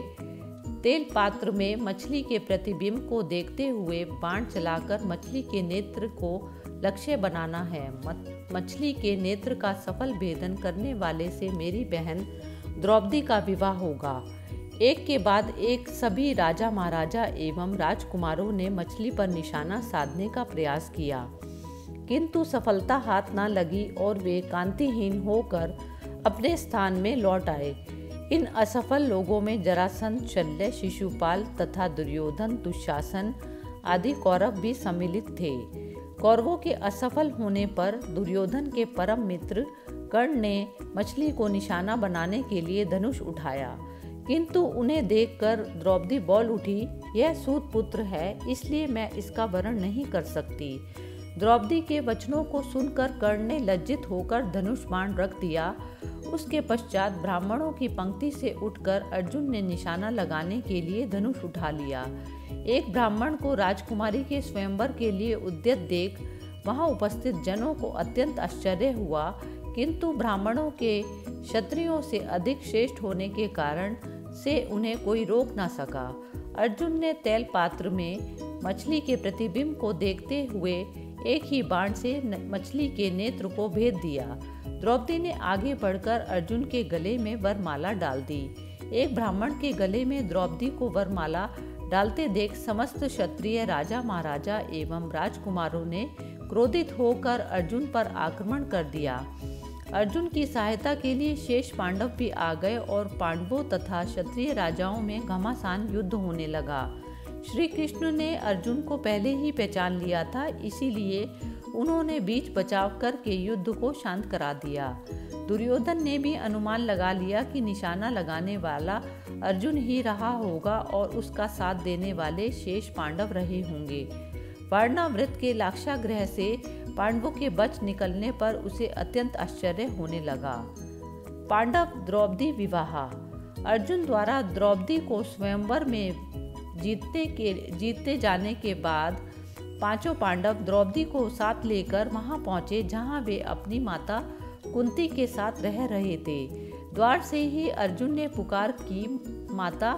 तेल पात्र में मछली के प्रतिबिंब को देखते हुए बाण चलाकर मछली के नेत्र को लक्ष्य बनाना है। मछली के नेत्र का सफल भेदन करने वाले से मेरी बहन द्रौपदी का विवाह होगा। एक के बाद एक सभी राजा महाराजा एवं राजकुमारों ने मछली पर निशाना साधने का प्रयास किया, किंतु सफलता हाथ न लगी और वे कांतिहीन होकर अपने स्थान में लौट आए। इन असफल लोगों में जरासंध, शल्य, शिशुपाल तथा दुर्योधन, दुशासन आदि कौरव भी सम्मिलित थे। कौरवों के असफल होने पर दुर्योधन के परम मित्र कर्ण ने मछली को निशाना बनाने के लिए धनुष उठाया, किंतु उन्हें देखकर द्रौपदी बोल उठी, यह सूत पुत्र है, इसलिए मैं इसका वरण नहीं कर सकती। द्रौपदी के वचनों को सुनकर कर्ण ने लज्जित होकर धनुष बाण रख दिया। उसके पश्चात ब्राह्मणों की पंक्ति से उठकर अर्जुन ने निशाना लगाने के लिए धनुष उठा लिया। एक ब्राह्मण को राजकुमारी के स्वयंवर के लिए उद्यत देख वहां उपस्थित जनों को अत्यंत आश्चर्य हुआ, किंतु ब्राह्मणों के क्षत्रियों से अधिक श्रेष्ठ होने के कारण से उन्हें कोई रोक ना सका। अर्जुन ने तेल पात्र में मछली के प्रतिबिंब को देखते हुए एक ही बाण से मछली के नेत्र को भेद दिया। द्रौपदी ने आगे बढ़कर अर्जुन के गले में वरमाला डाल दी। एक ब्राह्मण के गले में द्रौपदी को वरमाला डालते देख समस्त क्षत्रिय राजा महाराजा एवं राजकुमारों ने क्रोधित होकर अर्जुन पर आक्रमण कर दिया। अर्जुन की सहायता के लिए शेष पांडव भी आ गए और पांडवों तथा क्षत्रिय राजाओं में घमासान युद्ध होने लगा। श्री कृष्ण ने अर्जुन को पहले ही पहचान लिया था, इसीलिए उन्होंने बीच बचाव करके युद्ध को शांत करा दिया। दुर्योधन ने भी अनुमान लगा लिया कि निशाना लगाने वाला अर्जुन ही रहा होगा और उसका साथ देने वाले शेष पांडव रहे होंगे। वर्णावृत के लाक्षागृह से पांडवों के बच निकलने पर उसे अत्यंत आश्चर्य होने लगा। पांडव द्रौपदी विवाह। अर्जुन द्वारा द्रौपदी को स्वयंवर में जीतते जाने के बाद पांचों पांडव द्रौपदी को साथ लेकर वहां पहुंचे, जहां वे अपनी माता कुंती के साथ रह रहे थे। द्वार से ही अर्जुन ने पुकार की, माता,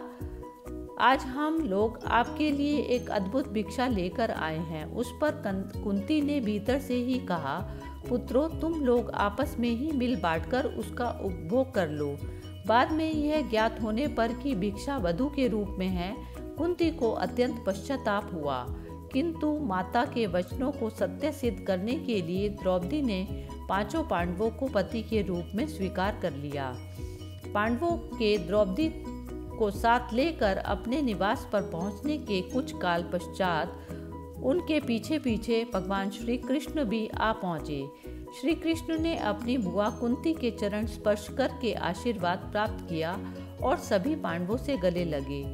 आज हम लोग आपके लिए एक अद्भुत भिक्षा लेकर आए हैं। उस पर कुंती ने भीतर से ही कहा, पुत्रों, तुम लोग आपस में ही मिल बांटकर उसका उपभोग कर लो। बाद में यह ज्ञात होने पर कि भिक्षा वधू के रूप में है, कुंती को अत्यंत पश्चाताप हुआ, किंतु माता के वचनों को सत्य सिद्ध करने के लिए द्रौपदी ने पांचों पांडवों को पति के रूप में स्वीकार कर लिया। पांडवों के द्रौपदी को साथ लेकर अपने निवास पर पहुंचने के कुछ काल पश्चात उनके पीछे पीछे भगवान श्री कृष्ण भी आ पहुंचे। श्री कृष्ण ने अपनी बुआ कुंती के चरण स्पर्श करके आशीर्वाद प्राप्त किया और सभी पांडवों से गले लगे।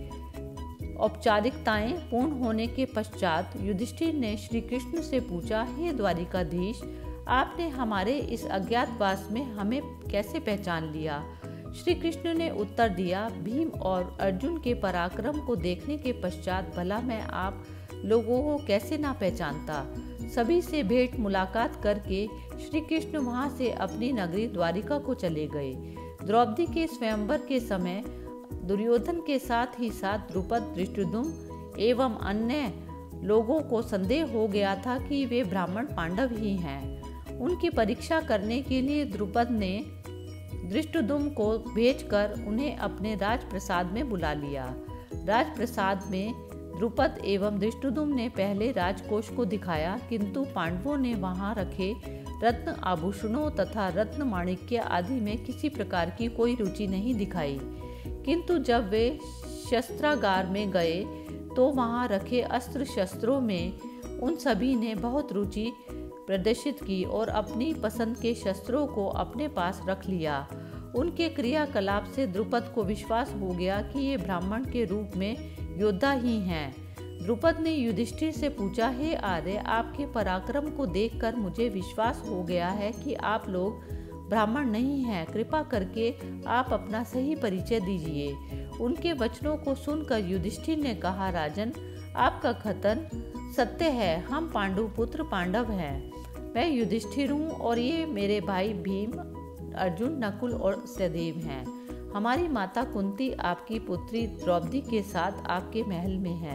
औपचारिकताएं पूर्ण होने के पश्चात युधिष्ठिर ने श्री कृष्ण से पूछा, हे द्वारिकाधीश, आपने हमारे इस अज्ञातवास में हमें कैसे पहचान लिया? श्री कृष्ण ने उत्तर दिया, भीम और अर्जुन के पराक्रम को देखने के पश्चात भला मैं आप लोगों को कैसे ना पहचानता। सभी से भेंट मुलाकात करके श्री कृष्ण वहां से अपनी नगरी द्वारिका को चले गए। द्रौपदी के स्वयंवर के समय दुर्योधन के साथ ही साथ द्रुपद, धृष्टद्युम्न एवं अन्य लोगों को संदेह हो गया था कि वे ब्राह्मण पांडव ही हैं। उनकी परीक्षा करने के लिए द्रुपद ने धृष्टद्युम्न को भेजकर उन्हें अपने राजप्रसाद में बुला लिया। राजप्रसाद में द्रुपद एवं धृष्टद्युम्न ने पहले राजकोष को दिखाया, किंतु पांडवों ने वहां रखे रत्न आभूषणों तथा रत्न माणिक्य आदि में किसी प्रकार की कोई रुचि नहीं दिखाई। किंतु जब वे शस्त्रागार में गए तो वहां रखे अस्त्र शस्त्रों में उन सभी ने बहुत रुचि प्रदर्शित की और अपनी पसंद के शस्त्रों को अपने पास रख लिया। उनके क्रियाकलाप से द्रुपद को विश्वास हो गया कि ये ब्राह्मण के रूप में योद्धा ही हैं। द्रुपद ने युधिष्ठिर से पूछा, हे आर्य, आपके पराक्रम को देखकर मुझे विश्वास हो गया है कि आप लोग ब्राह्मण नहीं हैं, कृपा करके आप अपना सही परिचय दीजिए। उनके वचनों को सुनकर युधिष्ठिर ने कहा, राजन, आपका कथन सत्य है, हम पांडु पुत्र पांडव हैं। मैं युधिष्ठिर हूँ और ये मेरे भाई भीम, अर्जुन, नकुल और सहदेव हैं। हमारी माता कुंती आपकी पुत्री द्रौपदी के साथ आपके महल में है।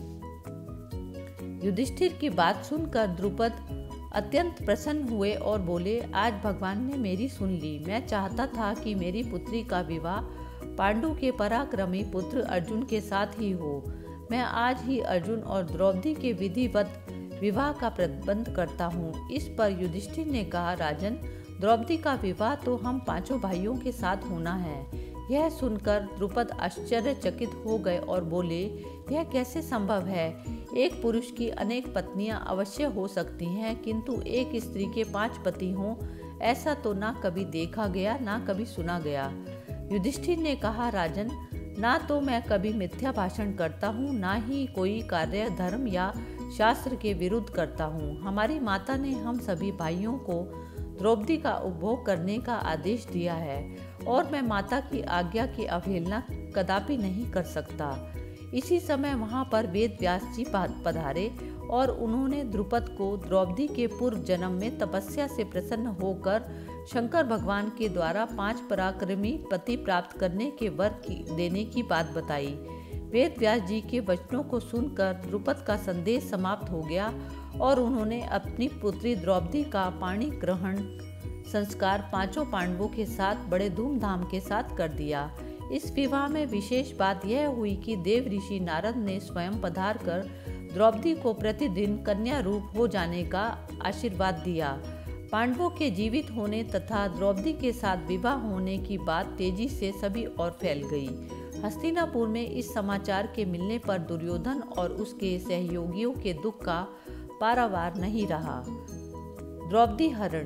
युधिष्ठिर की बात सुनकर द्रुपद अत्यंत प्रसन्न हुए और बोले, आज भगवान ने मेरी सुन ली। मैं चाहता था कि मेरी पुत्री का विवाह पांडु के पराक्रमी पुत्र अर्जुन के साथ ही हो। मैं आज ही अर्जुन और द्रौपदी के विधिवत विवाह का प्रबंध करता हूँ। इस पर युधिष्ठिर ने कहा, राजन, द्रौपदी का विवाह तो हम पांचों भाइयों के साथ होना है। यह सुनकर द्रुपद आश्चर्यचकित हो गए और बोले, यह कैसे संभव है? एक पुरुष की अनेक पत्नियां अवश्य हो सकती हैं, किंतु एक स्त्री के 5 पति हों, ऐसा तो ना कभी देखा गया ना कभी सुना गया। युधिष्ठिर ने कहा, राजन, ना तो मैं कभी मिथ्या भाषण करता हूँ, ना ही कोई कार्य धर्म या शास्त्र के विरुद्ध करता हूँ। हमारी माता ने हम सभी भाइयों को द्रौपदी का उपभोग करने का आदेश दिया है और मैं माता की आज्ञा की अवहेलना कदापि नहीं कर सकता। इसी समय वहां पर वेद व्यास जी पधारे और उन्होंने द्रुपद को द्रौपदी के पूर्व जन्म में तपस्या से प्रसन्न होकर शंकर भगवान के द्वारा 5 पराक्रमी पति प्राप्त करने के वर देने की बात बताई। वेद व्यास जी के वचनों को सुनकर द्रुपद का संदेह समाप्त हो गया और उन्होंने अपनी पुत्री द्रौपदी का पाणी ग्रहण संस्कार 5 पांडवों के साथ बड़े धूमधाम के साथ कर दिया। इस विवाह में विशेष बात यह हुई कि देव ऋषि नारद ने स्वयं पधार कर द्रौपदी को प्रतिदिन कन्या रूप हो जाने का आशीर्वाद दिया। पांडवों के जीवित होने तथा द्रौपदी के साथ विवाह होने की बात तेजी से सभी ओर फैल गई। हस्तिनापुर में इस समाचार के मिलने पर दुर्योधन और उसके सहयोगियों के दुख का पारावार नहीं रहा। द्रौपदी हरण।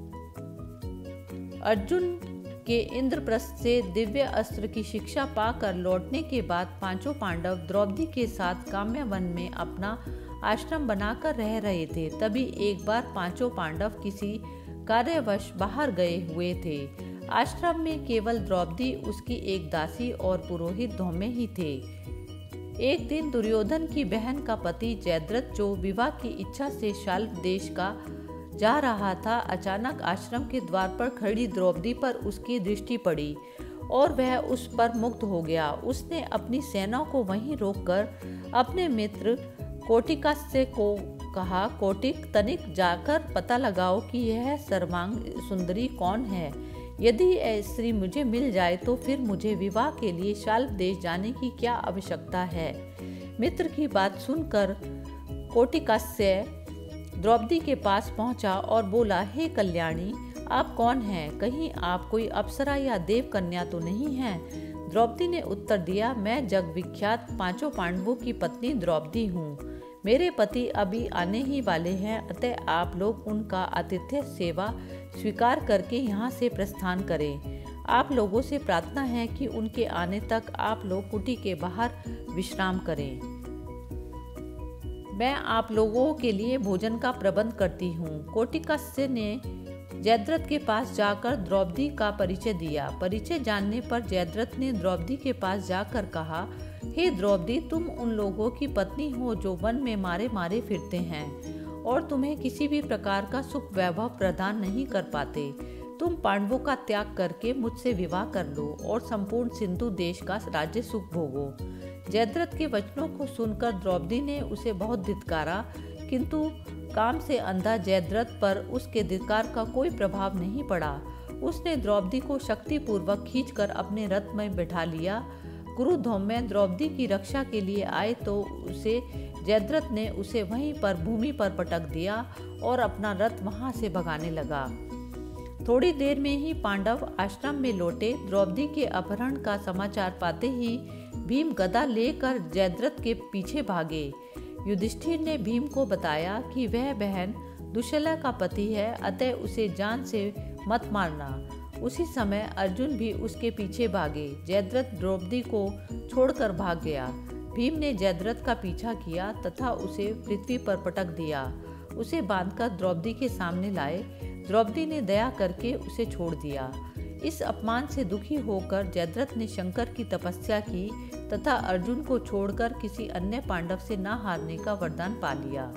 अर्जुन के इंद्रप्रस्थ से दिव्य अस्त्र की शिक्षा पाकर लौटने के बाद 5 पांडव द्रौपदी के साथ काम्य वन में अपना आश्रम बनाकर रह रहे थे। तभी एक बार 5 पांडव किसी कार्यवश बाहर गए हुए थे। आश्रम में केवल द्रौपदी, उसकी एक दासी और पुरोहित धौम्य ही थे। एक दिन दुर्योधन की बहन का पति जयद्रथ, जो विवाह की इच्छा से शाल्व देश का जा रहा था, अचानक आश्रम के द्वार पर खड़ी द्रौपदी पर उसकी दृष्टि पड़ी और वह उस पर मुग्ध हो गया। उसने अपनी सेना को वहीं रोककर अपने मित्र कोटिकास्य को कहा, कोटिक, तनिक जाकर पता लगाओ कि यह सर्वांग सुंदरी कौन है। यदि यह स्त्री मुझे मिल जाए तो फिर मुझे विवाह के लिए शाल्व देश जाने की क्या आवश्यकता है। मित्र की बात सुनकर कोटिकास्य द्रौपदी के पास पहुंचा और बोला, हे कल्याणी, आप कौन हैं? कहीं आप कोई अप्सरा या देव कन्या तो नहीं हैं? द्रौपदी ने उत्तर दिया, मैं जग विख्यात 5 पांडवों की पत्नी द्रौपदी हूँ। मेरे पति अभी आने ही वाले हैं, अतः आप लोग उनका आतिथ्य सेवा स्वीकार करके यहाँ से प्रस्थान करें। आप लोगों से प्रार्थना है कि उनके आने तक आप लोग कुटी के बाहर विश्राम करें। मैं आप लोगों के लिए भोजन का प्रबंध करती हूँ। कोटिकास्य ने जयद्रथ के पास जाकर द्रौपदी का परिचय दिया। परिचय जानने पर जयद्रथ ने द्रौपदी के पास जाकर कहा, हे द्रौपदी, तुम उन लोगों की पत्नी हो जो वन में मारे मारे फिरते हैं और तुम्हें किसी भी प्रकार का सुख वैभव प्रदान नहीं कर पाते। तुम पांडवों का त्याग करके मुझसे विवाह कर लो और संपूर्ण सिंधु देश का राज्य सुख भोगो। जयद्रथ के वचनों को सुनकर द्रौपदी ने उसे बहुत धिक्कारा, किंतु काम से अंधा जयद्रथ पर उसके धिक्कार का कोई प्रभाव नहीं पड़ा। उसने द्रौपदी को शक्तिपूर्वक खींचकर अपने रथ में बैठा लिया। गुरु धौम्य द्रौपदी की रक्षा के लिए आए तो जयद्रथ ने उसे वहीं पर भूमि पर पटक दिया और अपना रथ वहां से भगाने लगा। थोड़ी देर में ही पांडव आश्रम में लौटे। द्रौपदी के अपहरण का समाचार पाते ही भीम गदा लेकर जयद्रथ के पीछे भागे। युधिष्ठिर ने भीम को बताया कि वह बहन दुश्शला का पति है, अतः उसे जान से मत मारना। उसी समय अर्जुन भी उसके पीछे भागे। जयद्रथ द्रौपदी को छोड़कर भाग गया। भीम ने जयद्रथ का पीछा किया तथा उसे पृथ्वी पर पटक दिया। उसे बांधकर द्रौपदी के सामने लाए। द्रौपदी ने दया करके उसे छोड़ दिया। इस अपमान से दुखी होकर जयद्रथ ने शंकर की तपस्या की तथा अर्जुन को छोड़कर किसी अन्य पांडव से न हारने का वरदान पा लिया।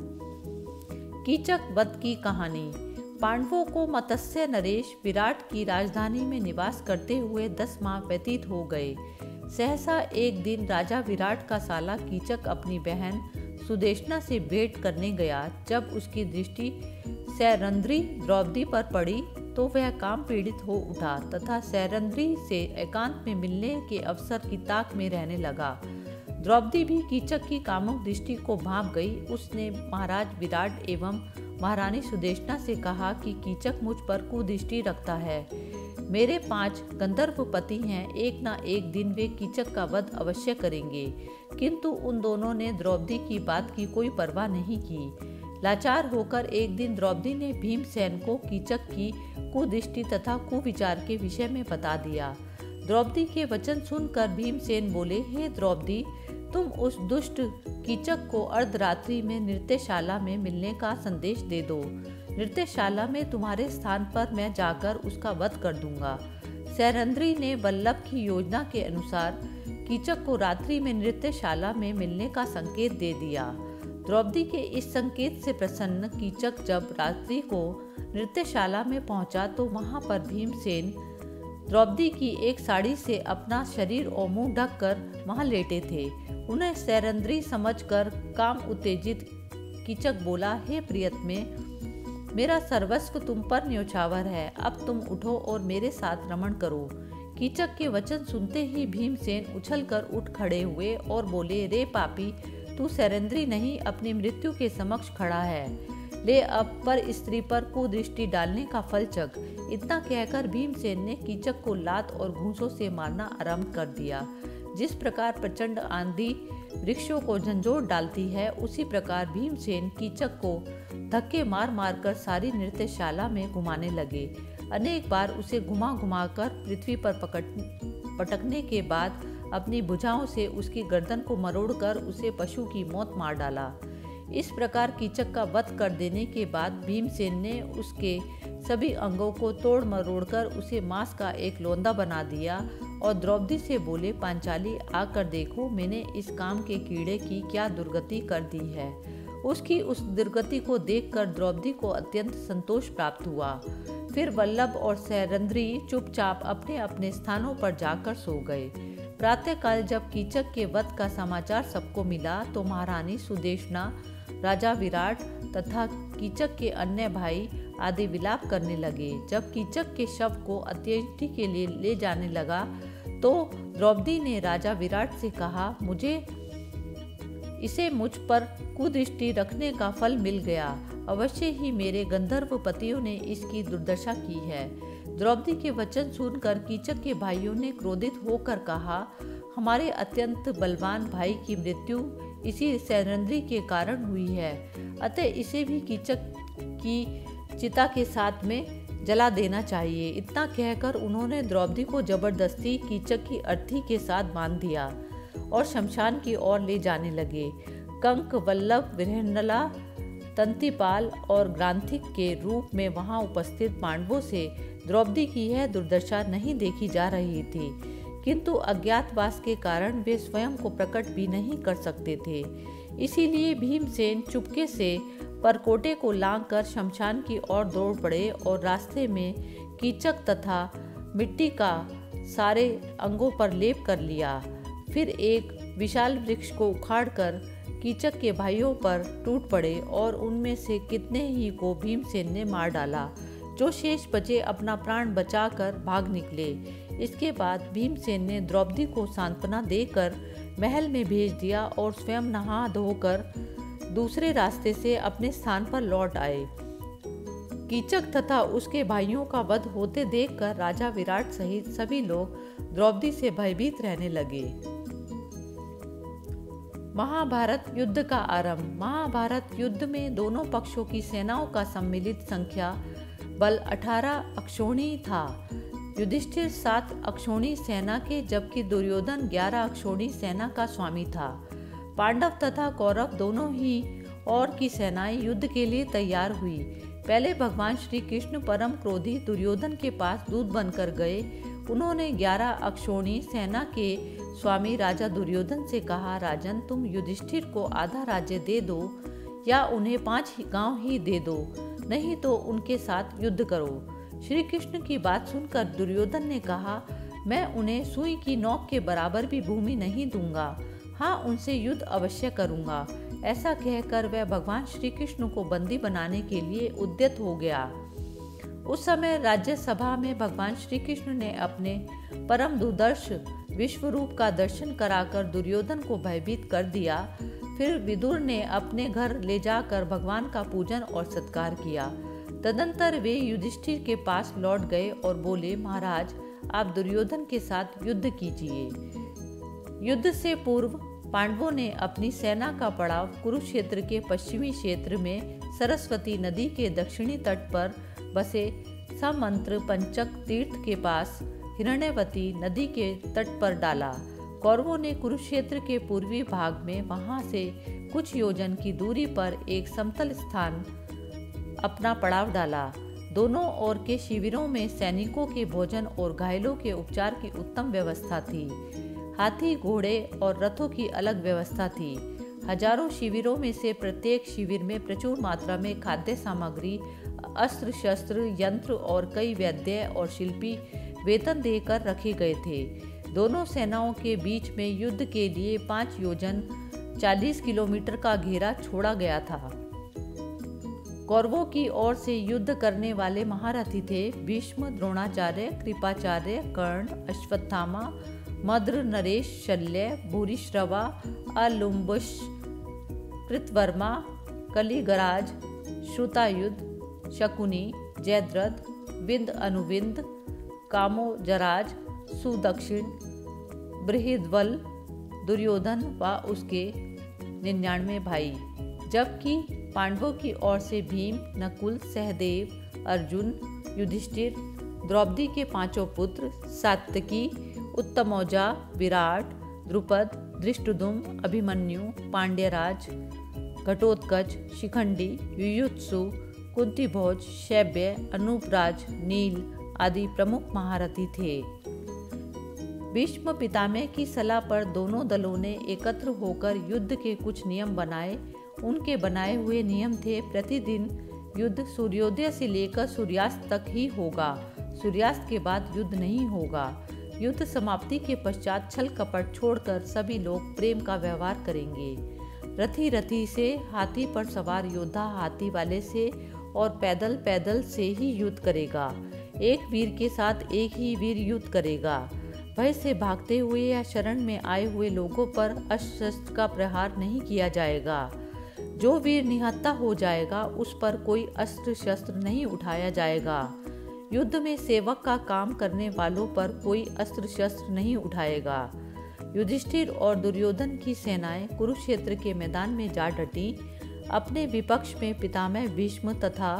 कीचक वध की कहानी। पांडवों को मत्स्य नरेश विराट की राजधानी में निवास करते हुए 10 माह व्यतीत हो गए। सहसा एक दिन राजा विराट का साला कीचक अपनी बहन सुदेशना से भेंट करने गया। जब उसकी दृष्टि सैरंध्री द्रौपदी पर पड़ी तो वह काम पीड़ित हो उठा तथा सैरंध्री से एकांत में मिलने के अवसर की ताक में रहने लगा। द्रौपदी भी कीचक की कामुक दृष्टि को भांप गई। उसने महाराज विराट एवं महारानी सुदेशना से कहा कि कीचक मुझ पर कुदृष्टि रखता है। मेरे 5 गंधर्व पति हैं, एक ना एक दिन वे कीचक का वध अवश्य करेंगे। किंतु उन दोनों ने द्रौपदी की बात की कोई परवाह नहीं की। लाचार होकर एक दिन द्रौपदी ने भीमसेन को कीचक की कुदृष्टि तथा कुविचार के विषय में बता दिया। द्रौपदी के वचन सुनकर भीमसेन बोले, हे द्रौपदी, तुम उस दुष्ट कीचक को अर्धरात्रि में नृत्यशाला में मिलने का संदेश दे दो। नृत्यशाला में तुम्हारे स्थान पर मैं जाकर उसका वध कर दूंगा। सैरंध्री ने वल्लभ की योजना के अनुसार कीचक को रात्रि में नृत्यशाला में मिलने का संकेत दे दिया। द्रौपदी के इस संकेत से प्रसन्न कीचक जब रात्रि को नृत्यशाला में पहुंचा तो वहां पर भीमसेन द्रौपदी की एक साड़ी से अपना शरीर और मुंह ढककर वहां लेटे थे। उन्हें सैरंध्री समझकर काम उत्तेजित कीचक बोला, हे प्रियतमे, मेरा सर्वस्व तुम पर न्योछावर है। अब तुम उठो और मेरे साथ रमण करो। कीचक के वचन सुनते ही भीमसेन उछलकर उठ खड़े हुए और बोले, रे पापी, तू सैरंध्री नहीं अपनी मृत्यु के समक्ष खड़ा है। ले अब पर स्त्री पर कुदृष्टि डालने का फल चख। इतना कहकर भीमसेन ने कीचक को लात और घूंसों से मारना आरंभ कर दिया। जिस प्रकार प्रचंड आंधी वृक्षों को झंझोर डालती है, उसी प्रकार भीमसेन कीचक को धक्के मार मार कर सारी नृत्यशाला में घुमाने लगे। अनेक बार उसे घुमा घुमा कर पृथ्वी पर पटकने के बाद अपनी भुजाओं से उसकी गर्दन को मरोड़कर उसे पशु की मौत मार डाला। इस प्रकार कीचक का वध कर देने के बाद भीमसेन ने उसके सभी अंगों को तोड़ मरोड़कर उसे मांस का एक लोंदा बना दिया और द्रौपदी से बोले, पांचाली, आकर देखो मैंने इस काम के कीड़े की क्या दुर्गति कर दी है। उसकी उस दुर्गति को देखकर द्रौपदी को अत्यंत संतोष प्राप्त हुआ। फिर वल्लभ और सैरंध्री चुपचाप अपने अपने स्थानों पर जाकर सो गए। प्रातःकाल जब कीचक के वध का समाचार सबको मिला तो महारानी सुदेशना, राजा विराट तथा कीचक के अन्य भाई आदि विलाप करने लगे। जब कीचक के शव को अंत्येष्टि के लिए ले जाने लगा तो द्रौपदी ने राजा विराट से कहा, इसे मुझ पर कुदृष्टि रखने का फल मिल गया। अवश्य ही मेरे गंधर्व पतियों ने इसकी दुर्दशा की है। द्रौपदी के वचन सुनकर कीचक के भाइयों ने क्रोधित होकर कहा, हमारे अत्यंत बलवान भाई की मृत्यु इसी सैरंध्री के कारण हुई है, अतः इसे भी कीचक की चिता के साथ में जला देना चाहिए। इतना कहकर उन्होंने द्रौपदी को जबरदस्ती कीचक की अर्थी के साथ बांध दिया और शमशान की ओर ले जाने लगे। कंक, वल्लभ, विरहनला, तंतिपाल और ग्रांथिक के रूप में वहां उपस्थित पांडवों से द्रौपदी की यह दुर्दशा नहीं देखी जा रही थी, किंतु अज्ञातवास के कारण वे स्वयं को प्रकट भी नहीं कर सकते थे। इसीलिए भीमसेन चुपके से परकोटे को लांघकर शमशान की ओर दौड़ पड़े और रास्ते में कीचक तथा मिट्टी का सारे अंगों पर लेप कर लिया। फिर एक विशाल वृक्ष को उखाड़कर कीचक के भाइयों पर टूट पड़े और उनमें से कितने ही को भीमसेन ने मार डाला। जो शेष बचे अपना प्राण बचाकर भाग निकले। इसके बाद भीमसेन ने द्रौपदी को सांत्वना देकर महल में भेज दिया और स्वयं नहा धोकर दूसरे रास्ते से अपने स्थान पर लौट आए। कीचक तथा उसके भाइयों का वध होते देखकर राजा विराट सहित सभी लोग द्रौपदी से भयभीत रहने लगे। महाभारत युद्ध का आरंभ। महाभारत युद्ध में दोनों पक्षों की सेनाओं का सम्मिलित संख्या बल 18 अक्षौहिणी था। युधिष्ठिर 7 अक्षौहिणी सेना के, जबकि दुर्योधन 11 अक्षौहिणी सेना का स्वामी था। पांडव तथा कौरव दोनों ही और की सेनाएं युद्ध के लिए तैयार हुई। पहले भगवान श्री कृष्ण परम क्रोधी दुर्योधन के पास दूत बनकर गए। उन्होंने 11 अक्षौणी सेना के स्वामी राजा दुर्योधन से कहा, राजन, तुम युधिष्ठिर को आधा राज्य दे दो या उन्हें 5 गांव ही दे दो, नहीं तो उनके साथ युद्ध करो। श्री कृष्ण की बात सुनकर दुर्योधन ने कहा, मैं उन्हें सुई की नोक के बराबर भी भूमि नहीं दूंगा। हाँ, उनसे युद्ध अवश्य करूंगा। ऐसा कहकर वह भगवान श्री कृष्ण को बंदी बनाने के लिए उद्यत हो गया। उस समय राज्यसभा में भगवान श्री कृष्ण ने अपने परम दुर्दर्श विश्वरूप का दर्शन कराकर दुर्योधन को भयभीत कर दिया। फिर विदुर ने अपने घर ले जाकर भगवान का पूजन और सत्कार किया। तदंतर वे युधिष्ठिर के पास लौट गए और बोले, महाराज, आप दुर्योधन के साथ युद्ध कीजिए। युद्ध से पूर्व पांडवों ने अपनी सेना का पड़ाव कुरुक्षेत्र के पश्चिमी क्षेत्र में सरस्वती नदी के दक्षिणी तट पर बसे समंत्र पंचक तीर्थ के पास हिरण्यवती नदी के तट पर डाला। कौरवों ने कुरुक्षेत्र के पूर्वी भाग में वहां से कुछ योजन की दूरी पर एक समतल स्थान अपना पड़ाव डाला। दोनों ओर के शिविरों में सैनिकों के भोजन और घायलों के उपचार की उत्तम व्यवस्था थी। हाथी, घोड़े और रथों की अलग व्यवस्था थी। हजारों शिविरों में से प्रत्येक शिविर में प्रचुर मात्रा में खाद्य सामग्री, अस्त्र शस्त्र, यंत्र और कई वैद्य और शिल्पी वेतन देकर रखे गए थे। दोनों सेनाओं के बीच में युद्ध के लिए 5 योजन 40 किलोमीटर का घेरा छोड़ा गया था। कौरवों की ओर से युद्ध करने वाले महारथी थे भीष्म, द्रोणाचार्य, कृपाचार्य, कर्ण, अश्वत्थामा, मद्र, नरेश, शल्य, भूरिश्रवा, अलुम्बुश, कृतवर्मा, कलिगराज, श्रुतायुध, शकुनी, जयद्रथ, विंद अनुविंद, कामोजराज, सुदक्षिण, बृहद्बल, दुर्योधन व उसके 99 भाई। जबकि पांडवों की ओर से भीम, नकुल, सहदेव, अर्जुन, युधिष्ठिर, द्रौपदी के 5 पुत्र, सात्यकी, उत्तमौजा, विराट, द्रुपद, धृष्टद्युम्न, अभिमन्यु, पांड्यराज, घटोत्कच, शिखंडी, युयुत्सु, कुंतीभोज, शैब्य, अनूपराज, नील आदि प्रमुख महारथी थे। भीष्म पितामह की सलाह पर दोनों दलों ने एकत्र होकर युद्ध के कुछ नियम बनाए। उनके बनाए हुए नियम थे, प्रतिदिन युद्ध सूर्योदय से लेकर सूर्यास्त तक ही होगा। सूर्यास्त के बाद युद्ध नहीं होगा। युद्ध समाप्ति के पश्चात छल कपट छोड़कर सभी लोग प्रेम का व्यवहार करेंगे। रथी रथी से, हाथी पर सवार योद्धा हाथी वाले से और पैदल पैदल से ही युद्ध करेगा। एक वीर के साथ एक ही वीर युद्ध करेगा। भय से भागते हुए या शरण में आए हुए लोगों पर अस्त्र शस्त्र का प्रहार नहीं किया जाएगा। जो वीर निहत्था हो जाएगा उस पर कोई अस्त्र शस्त्र नहीं उठाया जाएगा। युद्ध में सेवक का काम करने वालों पर कोई अस्त्र शस्त्र नहीं उठाएगा। युधिष्ठिर और दुर्योधन की सेनाएं कुरुक्षेत्र के मैदान में जा डटी। अपने विपक्ष में पितामह भीष्म तथा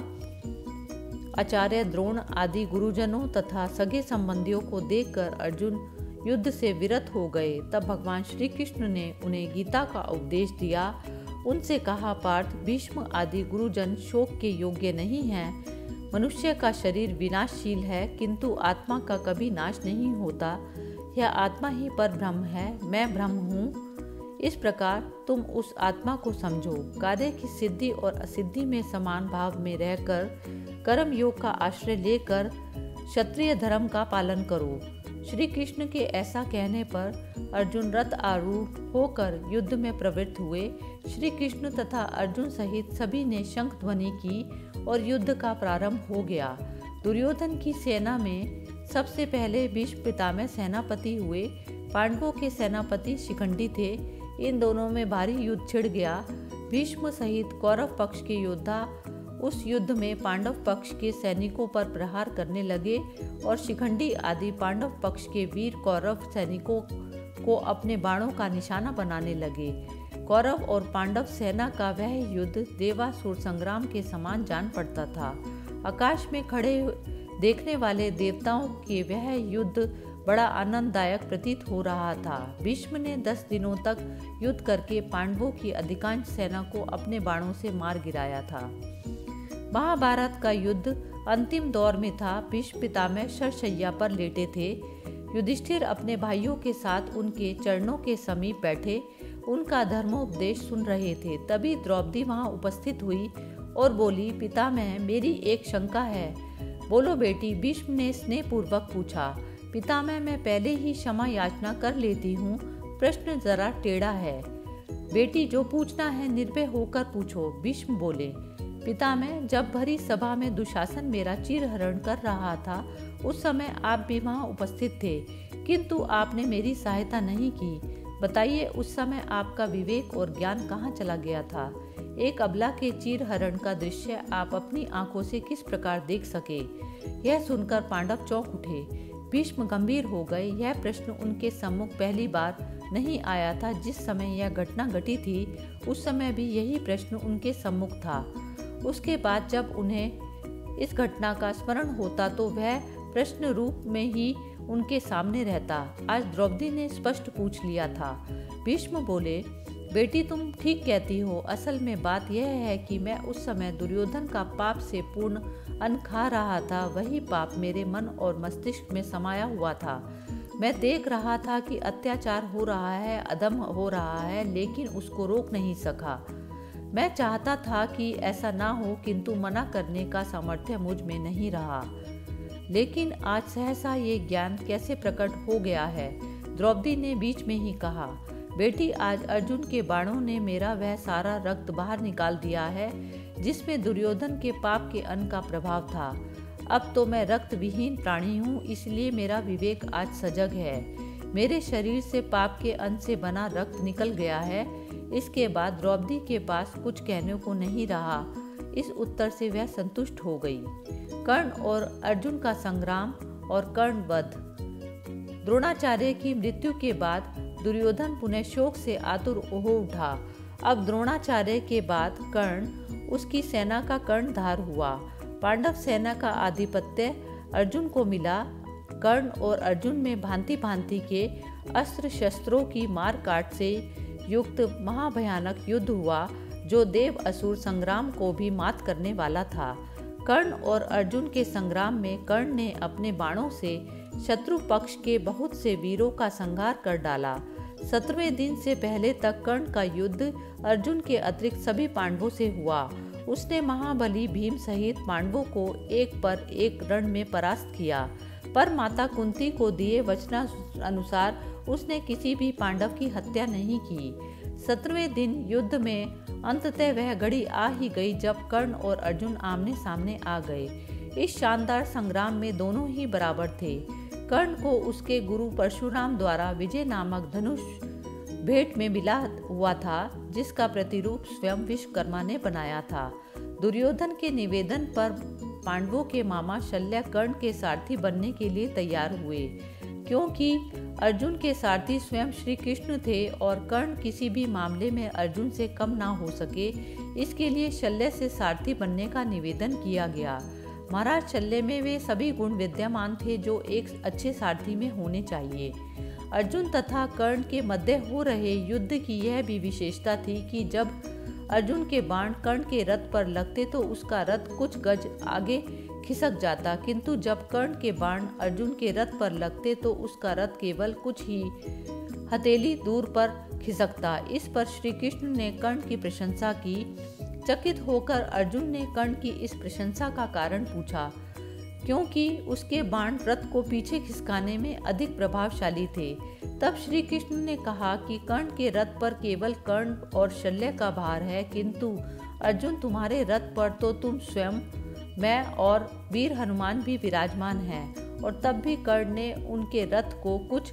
आचार्य द्रोण आदि गुरुजनों तथा सगे संबंधियों को देखकर अर्जुन युद्ध से विरत हो गए। तब भगवान श्री कृष्ण ने उन्हें गीता का उपदेश दिया। उनसे कहा, पार्थ, भीष्म आदि गुरुजन शोक के योग्य नहीं हैं। मनुष्य का शरीर विनाशशील है, किंतु आत्मा का कभी नाश नहीं होता। यह आत्मा ही पर ब्रह्म है, मैं ब्रह्म हूँ। इस प्रकार तुम उस आत्मा को समझो। कार्य की सिद्धि और असिद्धि में समान भाव में रहकर कर्म योग का आश्रय लेकर क्षत्रिय धर्म का पालन करो। श्री कृष्ण के ऐसा कहने पर अर्जुन रथ आरूढ़ होकर युद्ध में प्रवृत्त हुए। श्री कृष्ण तथा अर्जुन सहित सभी ने शंख ध्वनि की और युद्ध का प्रारंभ हो गया। दुर्योधन की सेना में सबसे पहले भीष्म पितामह सेनापति हुए। पांडवों के सेनापति शिखंडी थे। इन दोनों में भारी युद्ध छिड़ गया। भीष्म सहित कौरव पक्ष के योद्धा उस युद्ध में पांडव पक्ष के सैनिकों पर प्रहार करने लगे और शिखंडी आदि पांडव पक्ष के वीर कौरव सैनिकों को अपने बाणों का निशाना बनाने लगे। कौरव और पांडव सेना का वह युद्ध देवासुर संग्राम के समान जान पड़ता था। आकाश में खड़े देखने वाले देवताओं के वह युद्ध बड़ा आनंददायक प्रतीत हो रहा था। भीष्म ने 10 दिनों तक युद्ध करके पांडवों की अधिकांश सेना को अपने बाणों से मार गिराया था। महाभारत का युद्ध अंतिम दौर में था। भीष्म पितामह शरशैया पर लेटे थे। युधिष्ठिर अपने भाइयों के साथ उनके चरणों के समीप बैठे उनका धर्मोपदेश सुन रहे थे। तभी द्रौपदी वहां उपस्थित हुई और बोली, पितामह, मेरी एक शंका है। बोलो बेटी, भीष्म ने स्नेहपूर्वक पूछा। पितामह, मैं पहले ही क्षमा याचना कर लेती हूँ, प्रश्न जरा टेढ़ा है। बेटी, जो पूछना है निर्भय होकर पूछो, भीष्म बोले। पितामह, जब भरी सभा में दुशासन मेरा चीरहरण कर रहा था उस समय आप भी वहाँ उपस्थित थे, किंतु आपने मेरी सहायता नहीं की। बताइए, उस समय आपका विवेक और ज्ञान कहाँ चला गया था? एक अबला के चीरहरण का दृश्य आप अपनी आंखों से किस प्रकार देख सके? यह सुनकर पांडव चौंक उठे। भीष्म गंभीर हो गए। यह प्रश्न उनके सम्मुख पहली बार नहीं आया था। जिस समय यह घटना घटी थी उस समय भी यही प्रश्न उनके सम्मुख था। उसके बाद जब उन्हें इस घटना का स्मरण होता तो वह प्रश्न रूप में ही उनके सामने रहता। आज द्रौपदी ने स्पष्ट पूछ लिया था। भीष्म बोले, बेटी, तुम ठीक कहती हो। असल में बात यह है कि मैं उस समय दुर्योधन का पाप से पूर्ण अन्न खा रहा था। वही पाप मेरे मन और मस्तिष्क में समाया हुआ था। मैं देख रहा था कि अत्याचार हो रहा है, अधम हो रहा है, लेकिन उसको रोक नहीं सका। मैं चाहता था कि ऐसा ना हो, किंतु मना करने का सामर्थ्य मुझ में नहीं रहा। लेकिन आज सहसा ये ज्ञान कैसे प्रकट हो गया है? द्रौपदी ने बीच में ही कहा, बेटी, आज अर्जुन के बाणों ने मेरा वह सारा रक्त बाहर निकाल दिया है जिसमें दुर्योधन के पाप के अन्न का प्रभाव था। अब तो मैं रक्त विहीन प्राणी हूँ, इसलिए मेरा विवेक आज सजग है। मेरे शरीर से पाप के अन्न से बना रक्त निकल गया है। इसके बाद द्रौपदी के पास कुछ कहने को नहीं रहा। इस उत्तर से वह संतुष्ट हो गई। कर्ण और अर्जुन का संग्राम और कर्ण वध। द्रोणाचार्य की मृत्यु के बाद दुर्योधन पुनः शोक से आतुर हो उठा। अब द्रोणाचार्य के बाद कर्ण, उसकी सेना का कर्णधार हुआ। पांडव सेना का आधिपत्य अर्जुन को मिला। कर्ण और अर्जुन में भांति भांति के अस्त्र शस्त्रों की मार काट से युक्त महाभयानक युद्ध हुआ जो देव असुर संग्राम को भी मात करने वाला था। कर्ण और अर्जुन के संग्राम में कर्ण ने अपने बाणों से शत्रु पक्ष के बहुत से वीरों का संहार कर डाला। 17वें दिन से पहले तक कर्ण का युद्ध अर्जुन के अतिरिक्त सभी पांडवों से हुआ। उसने महाबली भीम सहित पांडवों को एक पर एक रण में परास्त किया, पर माता कुंती को दिए वचनानुसार उसने किसी भी पांडव की हत्या नहीं की। 17वें दिन युद्ध में अंततः वह घड़ी आ ही गई जब कर्ण और अर्जुन आमने सामने आ गए। इस शानदार संग्राम में दोनों ही बराबर थे। कर्ण को उसके गुरु परशुराम द्वारा विजय नामक धनुष भेंट में मिला हुआ था, जिसका प्रतिरूप स्वयं विश्वकर्मा ने बनाया था। दुर्योधन के निवेदन पर पांडवों के मामा शल्य कर्ण के सारथी बनने के लिए तैयार हुए, क्योंकि अर्जुन के सारथी स्वयं श्री कृष्ण थे और कर्ण किसी भी मामले में अर्जुन से कम ना हो सके। इसके लिए शल्य से सारथी बनने का निवेदन किया गया। महाराज शल्य में वे सभी गुण विद्यमान थे जो एक अच्छे सारथी में होने चाहिए। अर्जुन तथा कर्ण के मध्य हो रहे युद्ध की यह भी विशेषता थी कि जब अर्जुन के बाण कर्ण के रथ पर लगते तो उसका रथ कुछ गज आगे खिसक जाता, किंतु जब कर्ण के बाण अर्जुन के रथ पर लगते तो उसका रथ केवल कुछ ही हथेली दूर पर खिसकता। इस पर श्री कृष्ण ने कर्ण की प्रशंसा की। चकित होकर अर्जुन ने कर्ण की इस प्रशंसा का कारण पूछा, क्योंकि उसके बाण रथ को पीछे खिसकाने में अधिक प्रभावशाली थे। तब श्री कृष्ण ने कहा कि कर्ण के रथ पर केवल कर्ण और शल्य का भार है, किंतु अर्जुन तुम्हारे रथ पर तो तुम स्वयं, मैं और वीर हनुमान भी विराजमान हैं। और तब भी कर्ण ने उनके रथ को कुछ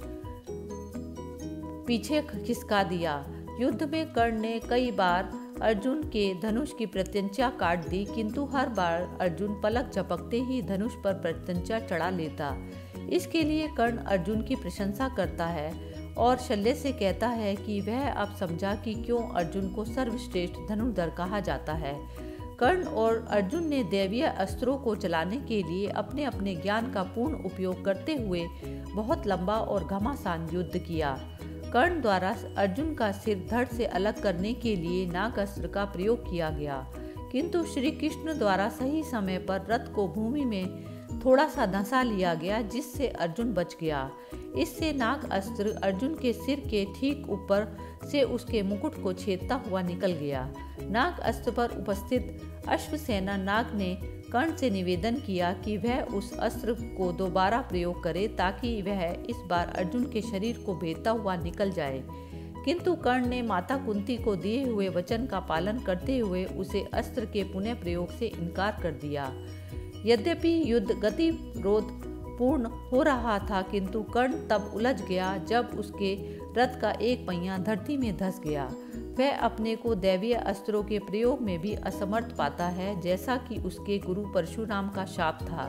पीछे खिसका दिया। युद्ध में कर्ण ने कई बार अर्जुन के धनुष की प्रत्यंचा काट दी, किंतु हर बार अर्जुन पलक झपकते ही धनुष पर प्रत्यंचा चढ़ा लेता। इसके लिए कर्ण अर्जुन की प्रशंसा करता है और शल्य से कहता है कि वह अब समझा कि क्यों अर्जुन को सर्वश्रेष्ठ धनुर्धर कहा जाता है। कर्ण और अर्जुन ने दैवीय अस्त्रों को चलाने के लिए अपने अपने ज्ञान का पूर्ण उपयोग करते हुए बहुत लंबा और घमासान युद्ध किया। कर्ण द्वारा अर्जुन का सिर धड़ से अलग करने के लिए नागास्त्र का प्रयोग किया गया, किंतु श्री कृष्ण द्वारा सही समय पर रथ को भूमि में थोड़ा सा धंसा लिया गया, जिससे अर्जुन बच गया। इससे नाग अस्त्र अर्जुन के सिर के ठीक ऊपर से उसके मुकुट को छेदता हुआ निकल गया। नाग अस्त्र पर उपस्थित अश्वसेना नाग ने कर्ण से निवेदन किया कि वह उस अस्त्र को दोबारा प्रयोग करे, ताकि वह इस बार अर्जुन के शरीर को भेदता हुआ निकल जाए। किंतु कर्ण ने माता कुंती को दिए हुए वचन का पालन करते हुए उसे अस्त्र के पुनः प्रयोग से इनकार कर दिया। यद्यपि युद्ध गतिरोध पूर्ण हो रहा था, किंतु कर्ण तब उलझ गया जब उसके रथ का एक पहिया धरती में धंस गया। वह अपने को दैवीय अस्त्रों के प्रयोग में भी असमर्थ पाता है, जैसा कि उसके गुरु परशुराम का शाप था।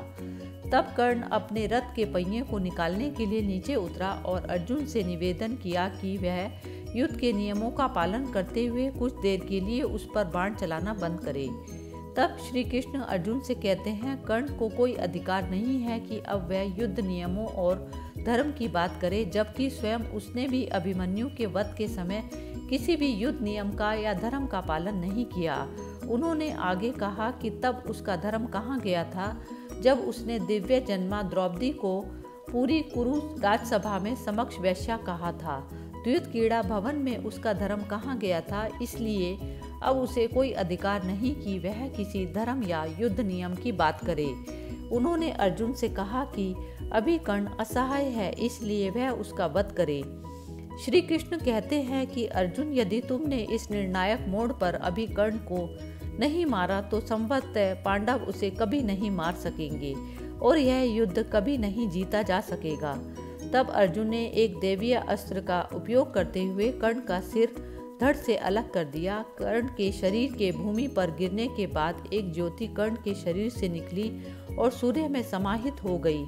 तब कर्ण अपने रथ के पहिए को निकालने के लिए नीचे उतरा और अर्जुन से निवेदन किया कि वह युद्ध के नियमों का पालन करते हुए कुछ देर के लिए उस पर बाण चलाना बंद करे। तब श्री कृष्ण अर्जुन से कहते हैं, कर्ण को कोई अधिकार नहीं है कि अब वह युद्ध नियमों और धर्म की बात करे, जबकि स्वयं उसने भी अभिमन्यु के वध के समय किसी भी युद्ध नियम का या धर्म का पालन नहीं किया। उन्होंने आगे कहा कि तब उसका धर्म कहाँ गया था, जब उसने दिव्य जन्मा द्रौपदी को पूरी कुरु राजसभा में समक्ष वैश्या कहा था। द्युत क्रीड़ा भवन में उसका धर्म कहाँ गया था, इसलिए अब उसे कोई अधिकार नहीं कि वह किसी धर्म या युद्ध नियम की बात करे। उन्होंने अर्जुन से कहा कि अभी कर्ण असहाय है, इसलिए वह उसका वध करे। श्री कृष्ण कहते हैं कि अर्जुन, यदि तुमने इस निर्णायक मोड़ पर अभी कर्ण को नहीं मारा तो संभवतः पांडव उसे कभी नहीं मार सकेंगे और यह युद्ध कभी नहीं जीता जा सकेगा। तब अर्जुन ने एक दैवीय अस्त्र का उपयोग करते हुए कर्ण का सिर धड़ से अलग कर दिया। कर्ण के शरीर के भूमि पर गिरने के बाद एक ज्योति कर्ण के शरीर से निकली और सूर्य में समाहित हो गई।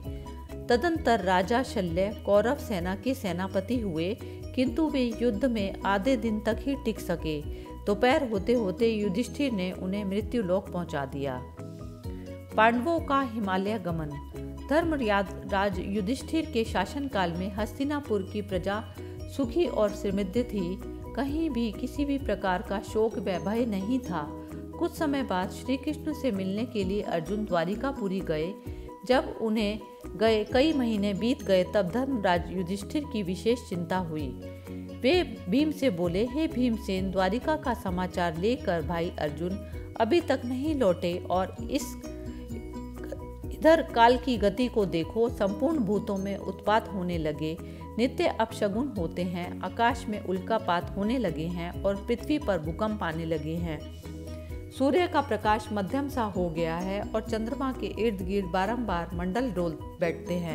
तदंतर राजा शल्य कौरव सेना के सेनापति हुए, किंतु वे युद्ध में आधे दिन तक ही टिक सके। दोपहर होते होते युधिष्ठिर ने उन्हें मृत्युलोक पहुंचा दिया। पांडवों का हिमालय गमन। धर्मराज युधिष्ठिर के शासनकाल में हस्तिनापुर की प्रजा सुखी और समृद्ध थी। कहीं भी किसी भी प्रकार का शोक व भय नहीं था। कुछ समय बाद श्री कृष्ण से मिलने के लिए अर्जुन द्वारिकापुरी गए। जब उन्हें गए कई महीने बीत गए, तब धर्मराज युधिष्ठिर की विशेष चिंता हुई। वे भीम से बोले, हे भीमसेन, द्वारिका का समाचार लेकर भाई अर्जुन अभी तक नहीं लौटे और इधर काल की गति को देखो। संपूर्ण भूतों में उत्पात होने लगे, नित्य अपशगुन होते हैं, आकाश में उल्कापात होने लगे हैं और पृथ्वी पर भूकंप आने लगे हैं। सूर्य का प्रकाश मध्यम सा हो गया है और चंद्रमा के इर्द गिर्द बारंबार मंडल डोल बैठते हैं।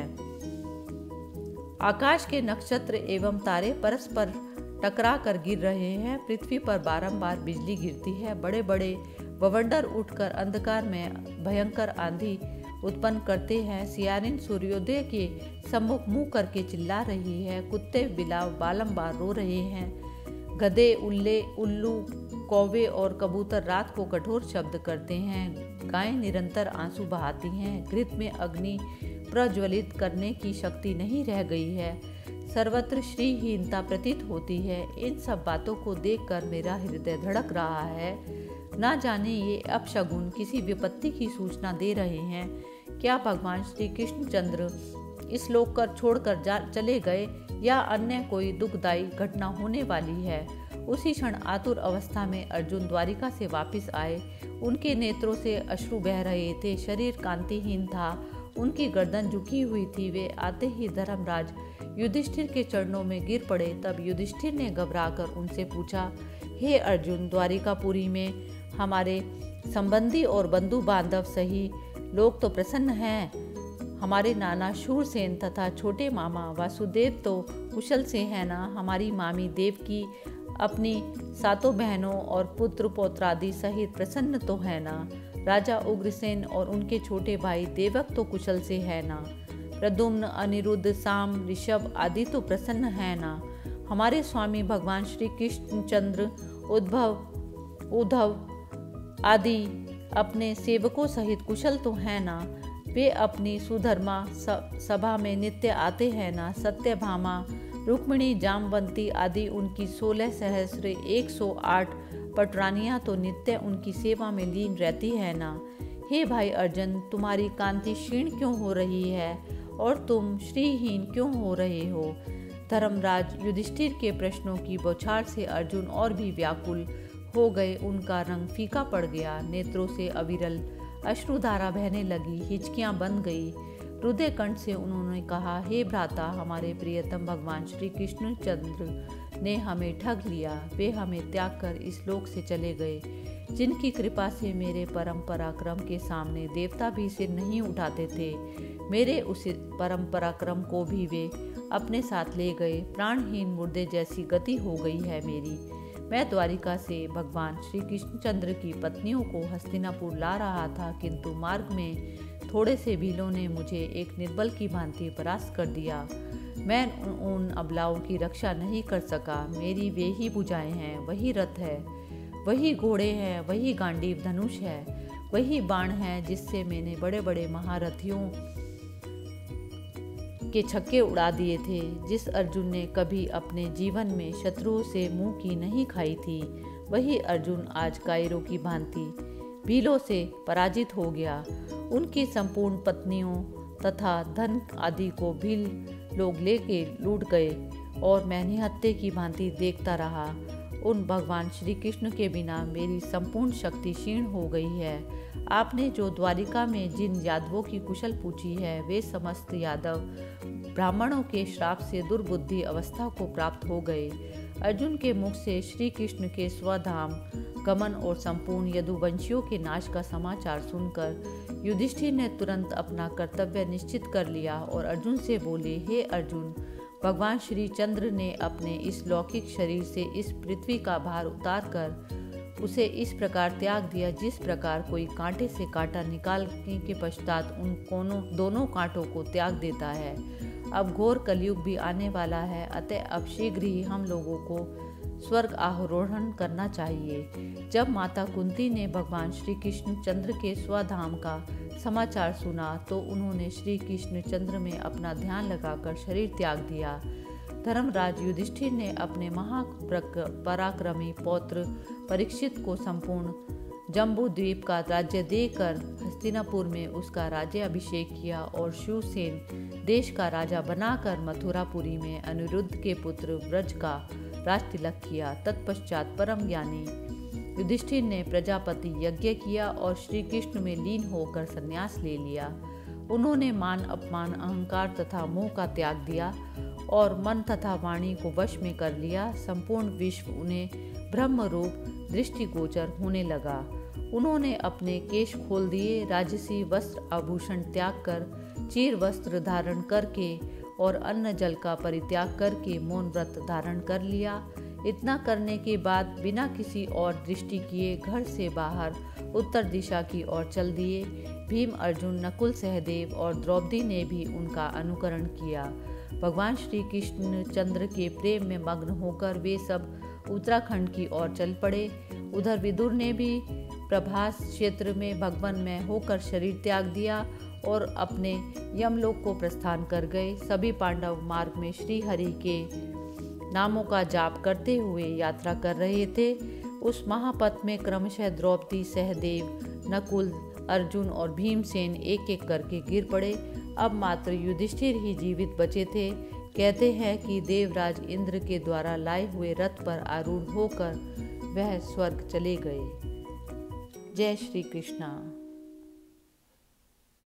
आकाश के नक्षत्र एवं तारे परस्पर टकरा कर गिर रहे हैं। पृथ्वी पर बारंबार बिजली गिरती है। बड़े बड़े बवंडर उठकर अंधकार में भयंकर आंधी उत्पन्न करते हैं। सियारिन सूर्योदय के सम्मुख मुंह करके चिल्ला रही है। कुत्ते बिलाव बारंबार रो रहे हैं। गधे, उल्लू, कौवे और कबूतर रात को कठोर शब्द करते हैं। गायें निरंतर आंसू बहाती हैं। घृत में अग्नि प्रज्वलित करने की शक्ति नहीं रह गई है। सर्वत्र श्रीहीनता प्रतीत होती है। इन सब बातों को देखकर मेरा हृदय धड़क रहा है। ना जाने ये अपशगुन किसी विपत्ति की सूचना दे रहे हैं। क्या भगवान श्री कृष्णचंद्र इस लोक कर छोड़कर चले गए या अन्य कोई दुखदायी घटना होने वाली है। उसी क्षण आतुर अवस्था में अर्जुन द्वारिका से वापस आए। उनके नेत्रों से अश्रु बह रहे थे। शरीर कांतिहीन था। उनकी गर्दन झुकी हुई थी। वे आते ही धर्मराज युधिष्ठिर के चरणों में गिर पड़े। तब युधिष्ठिर ने घबराकर उनसे पूछा, हे अर्जुन, द्वारिकापुरी में हमारे संबंधी और बंधु बांधव सही लोग तो प्रसन्न हैं। हमारे नाना शूरसेन तथा छोटे मामा वासुदेव तो कुशल से है ना। हमारी मामी देवकी अपनी सातों बहनों और पुत्र पौत्रादि सहित प्रसन्न तो है ना। राजा उग्रसेन और उनके छोटे भाई देवक तो कुशल से है ना। प्रद्युम्न, अनिरुद्ध, साम, ऋषभ आदि तो प्रसन्न है ना। हमारे स्वामी भगवान श्री कृष्णचंद्र, उद्धव आदि अपने सेवकों सहित कुशल तो है ना। वे अपनी सुधर्मा सभा में नित्य आते हैं ना। सत्यभामा, रुक्मिणी, जामवंती आदि उनकी 16 सहस्र 108 पटरानियां तो नित्य उनकी सेवा में लीन रहती है ना। हे भाई अर्जुन, तुम्हारी कांति क्षीण क्यों हो रही है और तुम श्रीहीन क्यों हो रहे हो? धर्मराज युधिष्ठिर के प्रश्नों की बौछार से अर्जुन और भी व्याकुल हो गए। उनका रंग फीका पड़ गया, नेत्रों से अविरल अश्रुधारा बहने लगी, हिचकियां बन गई। हृदय कंठ से उन्होंने कहा, हे भ्राता, हमारे प्रियतम भगवान श्री कृष्णचंद्र ने हमें ठग लिया। वे हमें त्याग कर इस लोक से चले गए, जिनकी कृपा से मेरे परम पराक्रम के सामने देवता भी सिर नहीं उठाते थे। मेरे उस परम पराक्रम को भी वे अपने साथ ले गए। प्राणहीन मुर्दे जैसी गति हो गई है मेरी। मैं द्वारिका से भगवान श्री कृष्णचंद्र की पत्नियों को हस्तिनापुर ला रहा था, किंतु मार्ग में थोड़े से भीलों ने मुझे एक निर्बल की भांति परास्त कर दिया। मैं उन अबलाओं की रक्षा नहीं कर सका। मेरी वे ही भुजाएं हैं, वही रथ है, वही घोड़े हैं, वही गांडीव धनुष है, वही बाण है जिससे मैंने बड़े बड़े महारथियों के छक्के उड़ा दिए थे। जिस अर्जुन ने कभी अपने जीवन में शत्रुओं से मुंह की नहीं खाई थी, वही अर्जुन आज कायरों की भांति भीलों से पराजित हो गया। उनकी संपूर्ण पत्नियों तथा धन आदि को भील लोग लेके लूट गए और मैं निहत्थे की भांति देखता रहा। उन भगवान श्री कृष्ण के बिना मेरी संपूर्ण शक्ति क्षीण हो गई है। आपने जो द्वारिका में जिन यादवों की कुशल पूछी है, वे समस्त यादव ब्राह्मणों के श्राप से दुर्बुद्धि अवस्था को प्राप्त हो गए। अर्जुन के मुख से श्री कृष्ण के स्वधाम गमन और संपूर्ण यदुवंशियों के नाश का समाचार सुनकर युधिष्ठिर ने तुरंत अपना कर्तव्य निश्चित कर लिया और अर्जुन से बोले, हे अर्जुन, भगवान श्री चंद्र ने अपने इस लौकिक शरीर से इस पृथ्वी का भार उतार कर उसे इस प्रकार त्याग दिया, जिस प्रकार कोई कांटे से कांटा निकालने के पश्चात उन दोनों कांटों को त्याग देता है। अब घोर कलयुग भी आने वाला है, अतः अब शीघ्र ही हम लोगों को स्वर्ग आरोहण करना चाहिए। जब माता कुंती ने भगवान श्री कृष्ण चंद्र के स्वधाम का समाचार सुना तो उन्होंने श्री कृष्ण चंद्र में अपना ध्यान लगाकर शरीर त्याग दिया। धर्मराज युधिष्ठिर ने अपने महापराक्रमी पौत्र परीक्षित को संपूर्ण जम्बू द्वीप का राज्य देकर हस्तिनापुर में उसका राज्य अभिषेक किया और शिवसेन देश का राजा बनाकर मथुरापुरी में अनिरुद्ध के पुत्र ब्रज का राज तिलक किया। तत्पश्चात परम ज्ञानी युधिष्ठिर ने प्रजापति यज्ञ किया और श्री कृष्ण में लीन होकर संन्यास ले लिया। उन्होंने मान अपमान अहंकार तथा मोह का त्याग दिया और मन तथा वाणी को वश में कर लिया। संपूर्ण विश्व उन्हें ब्रह्म रूप दृष्टिगोचर होने लगा। उन्होंने अपने केश खोल दिए, राजसी वस्त्र आभूषण त्याग कर चीर वस्त्र धारण करके और अन्न जल का परित्याग करके मौन व्रत धारण कर लिया। इतना करने के बाद बिना किसी और दृष्टि किए घर से बाहर उत्तर दिशा की ओर चल दिए। भीम, अर्जुन, नकुल, सहदेव और द्रौपदी ने भी उनका अनुकरण किया। भगवान श्री कृष्ण चंद्र के प्रेम में मग्न होकर वे सब उत्तराखंड की ओर चल पड़े। उधर विदुर ने भी प्रभास क्षेत्र में भगवन में होकर शरीर त्याग दिया और अपने यमलोक को प्रस्थान कर गए। सभी पांडव मार्ग में श्री हरि के नामों का जाप करते हुए यात्रा कर रहे थे। उस महापथ में क्रमशः द्रौपदी, सहदेव, नकुल, अर्जुन और भीमसेन एक एक करके गिर पड़े। अब मात्र युधिष्ठिर ही जीवित बचे थे। कहते हैं कि देवराज इंद्र के द्वारा लाए हुए रथ पर आरूढ़ होकर वह स्वर्ग चले गए। जय श्री कृष्णा।